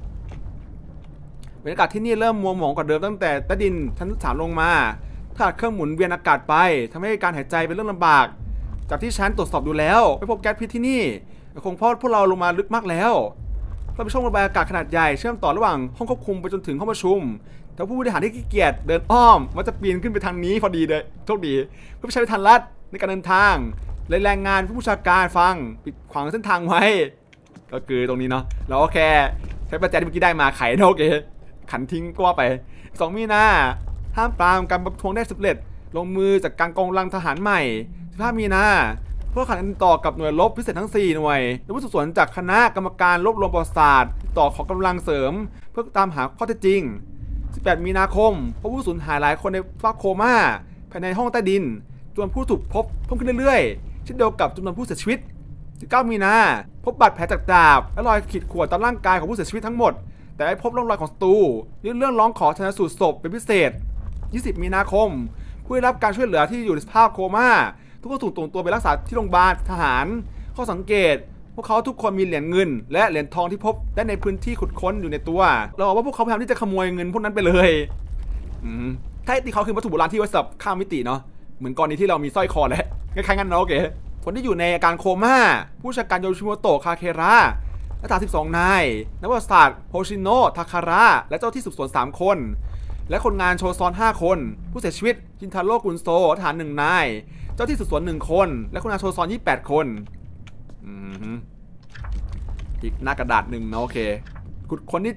บรรยากาศที่นี่เริ่มมัวหมองกว่าเดิมตั้งแต่ใต้ดินชั้น3ลงมาถ้าเครื่องหมุนเวียนอากาศไปทำให้การหายใจเป็นเรื่องลำบากจากที่ฉันตรวจสอบดูแล้วไม่พบแก๊สพิษที่นี่คงเพราะพวกเราลงมาลึกมากแล้วเราไปช่องระบายอากาศขนาดใหญ่เชื่อมต่อระหว่างห้องควบคุมไปจนถึงห้องประชุมแต่ผู้บริหารที่ขี้เกียจเดินอ้อมว่าจะปีนขึ้นไปทางนี้พอดีเลยโชคดีเพื่อใช้ทางลัดในการเดินทางเลยแรงงานผู้บัญชาการฟังปิดขวางเส้นทางไว้ก็คือตรงนี้เนาะเราก็แค่ใช้ประแจที่เมื่อกี้ได้มาไขโอเคขันทิ้งก็ว่าไป2 มีนาห้ามปรามการประท้วงได้สำเร็จลงมือจากการกองกำลังทหารใหม่15 มีนาเพื่อขันต่อกับหน่วยรบพิเศษทั้ง4หน่วยและผู้สืบสวนจากคณะกรรมการรวบรวมประวัติศาสตร์ต่อขอกำลังเสริมเพื่อตามหาข้อเท็จจริง18 มีนาคมพบผู้สูญหายหลายคนในฟากโคม่าภายในห้องใต้ดินจำนวนผู้ถูกพบเพิ่มขึ้นเรื่อยๆเช่นเดียวกับจำนวนผู้เสียชีวิต19 มีนาพบบาดแผลจากดาบและรอยขีดข่วนตามร่างกายของผู้เสียชีวิตทั้งหมดแต่ไม่พบร่องรอยของศัตรูยื่นเรื่องร้องขอชันสูตรศพเป็นพิเศษ20 มีนาคมผู้ได้รับการช่วยเหลือที่อยู่ในสภาพโคม่าทุกคนถูกส่งตัวไปรักษาที่โรงพยาบาลทหารข้อสังเกตพวกเขาทุกคนมีเหรียญเงินและเหรียญทองที่พบได้ในพื้นที่ขุดค้นอยู่ในตัวเราบอกว่าพวกเขาพยายามที่จะขโมยเงินพวกนั้นไปเลยถ้าที่เขาคือวัตถุโบราณที่ไว้สำหรับข้ามมิติเนาะเหมือนกรณีที่เรามีสร้อยคอแหละคล้ายๆกันเนาะโอเคคนที่อยู่ในอาการโคม่าผู้จัดการโยชิโมโตะคาเคระและทหาร12 นายนักวิทยาศาสตร์โฮชิโนะทาคาระและเจ้าที่สืบสวน3 คนและคนงานโชซอน5 คนผู้เสียชีวิตชินทาโร่กุนโซทหาร1 นายเจ้าที่สืบสวน1 คนและคนงานโชซอน28 คนอีกหน้ากระดาษ1นะโอเคขุดคนที่7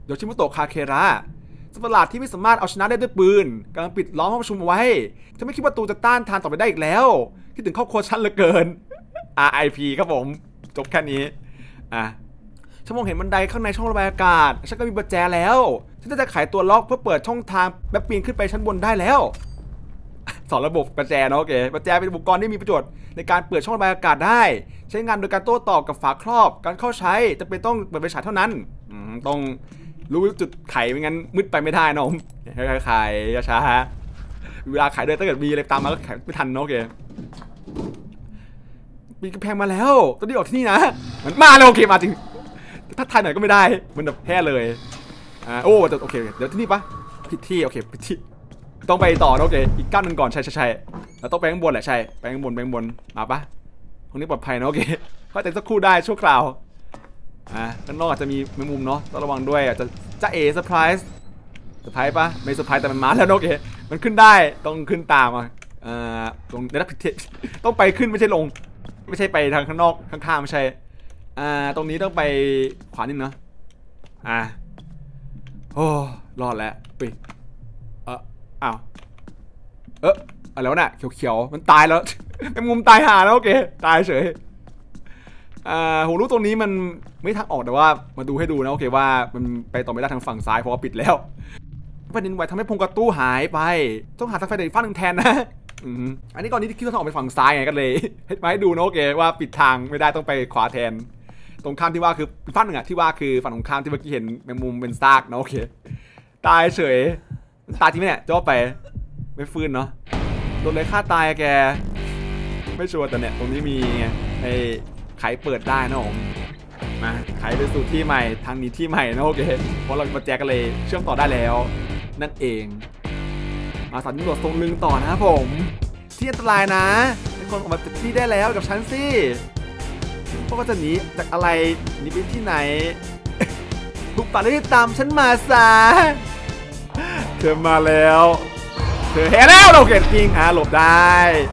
โยชิมุโตะคาเคระสัตว์ประหลาดที่ไม่สามารถเอาชนะได้ด้วยปืนกำลังปิดล้อมห้องประชุมเอาไว้ฉันไม่คิดว่าตูจะต้านทานต่อไปได้อีกแล้วคิดถึงครอบครัวฉันเหลือเกิน RIP ครับผมจบแค่นี้ฉันมองเห็นบันไดข้างในช่องระบายอากาศฉันก็มีกุญแจแล้วฉันจะไขตัวล็อกเพื่อเปิดช่องทางแบบปีนขึ้นไปชั้นบนได้แล้วสอนระบบกุญแจเนาะโอเคกุญแจเป็นอุปกรณ์ที่มีประโยชน์ในการเปิดช่องระบายอากาศได้ใช้งานโดยการโต้ตอบกับฝาครอบการเข้าใช้จะเป็นต้องเปิดไฟฉายเท่านั้นต้องรู้จุดไขไม่งั้นมืดไปไม่ได้น้องไขช้าเวลาไขด้วยถ้าเกิดมีอะไรตามมาก็ไขไม่ทันเนาะโอเคปีนกำแพงมาแล้วตอนนี้ออกที่นี่นะมันมาแล้วโอเคมาจริงถ้าทายหน่อยก็ไม่ได้มันแบบแพ้เลยโอ้โอเคเดี๋ยวที่นี่ปะผิดที่โอเคผิดที่ต้องไปต่อโอเคอีกก้าวหนึ่งก่อนใช่แล้วต้องไปข้างบนแหละใช่ไปข้างบนมาปะตรงนี้ปลอดภัยนะโอเคก็แต่สักครู่ได้ชั่วคราวข้างนอกอาจจะมีแมงมุมเนาะต้องระวังด้วยอาจจะเซอร์ไพรส์ปะไม่เซอร์ไพรส์แต่มันมาแล้วโอเคมันขึ้นได้ต้องขึ้นตามตรงนี้ผิดที่ต้องไปขึ้นไม่ใช่ลงไม่ใช่ไปทางข้างนอกข้างๆไม่ใช่ตรงนี้ต้องไปขวานิดเนาะโอ้รอดแล้วไปอ้าวอะไรวะน่ะเขียวๆมันตายแล้วไอ้มุมตายหาแล้วโอเคตายเฉยหูรู้ตรงนี้มันไม่ทางออกแต่ว่ามาดูให้ดูนะโอเคว่ามันไปต่อไม่ได้ทางฝั่งซ้ายเพราะว่าปิดแล้วแผ่นดินไหวทำให้พงกระตู้หายไปต้องหาทางไฟอีกฝั่งหนึ่งแทนนะอันนี้ก่อนนี้ที่คิดว่าต้องออกไปฝั่งซ้ายไงกันเลยมาให้ดูนะโอเคว่าปิดทางไม่ได้ต้องไปขวาแทนตรงข้ามที่ว่าคือฝั่งหนึ่งที่ว่าคือฝั่งตรงข้ามที่เมื่อกี้เห็นแมงมุมเป็นซากนะโอเคตายเฉยตายจริงไหมเนี่ยจ้อไปไม่ฟื้นเนาะโดนเลยฆ่าตายแกไม่ชัวร์แต่เนี่ยตรงนี้มีไอ้ไขเปิดได้นะผมมาไขไปสู่ที่ใหม่ทางนี้ที่ใหม่นะโอเคเพราะเรามาแจกกันเลยเชื่อมต่อได้แล้วนั่นเองมาสำรวจตรงลึงต่อนะครับผมที่อันตรายนะทุกคนออกมาจากที่ได้แล้วกับฉันสิพวกก็จะหนีจากอะไรหนีไปที่ไหนทุกป่าได้ตามฉันมาซะเธอมาแล้วเธอเห็นแล้วเราเก็บจริงหลบได้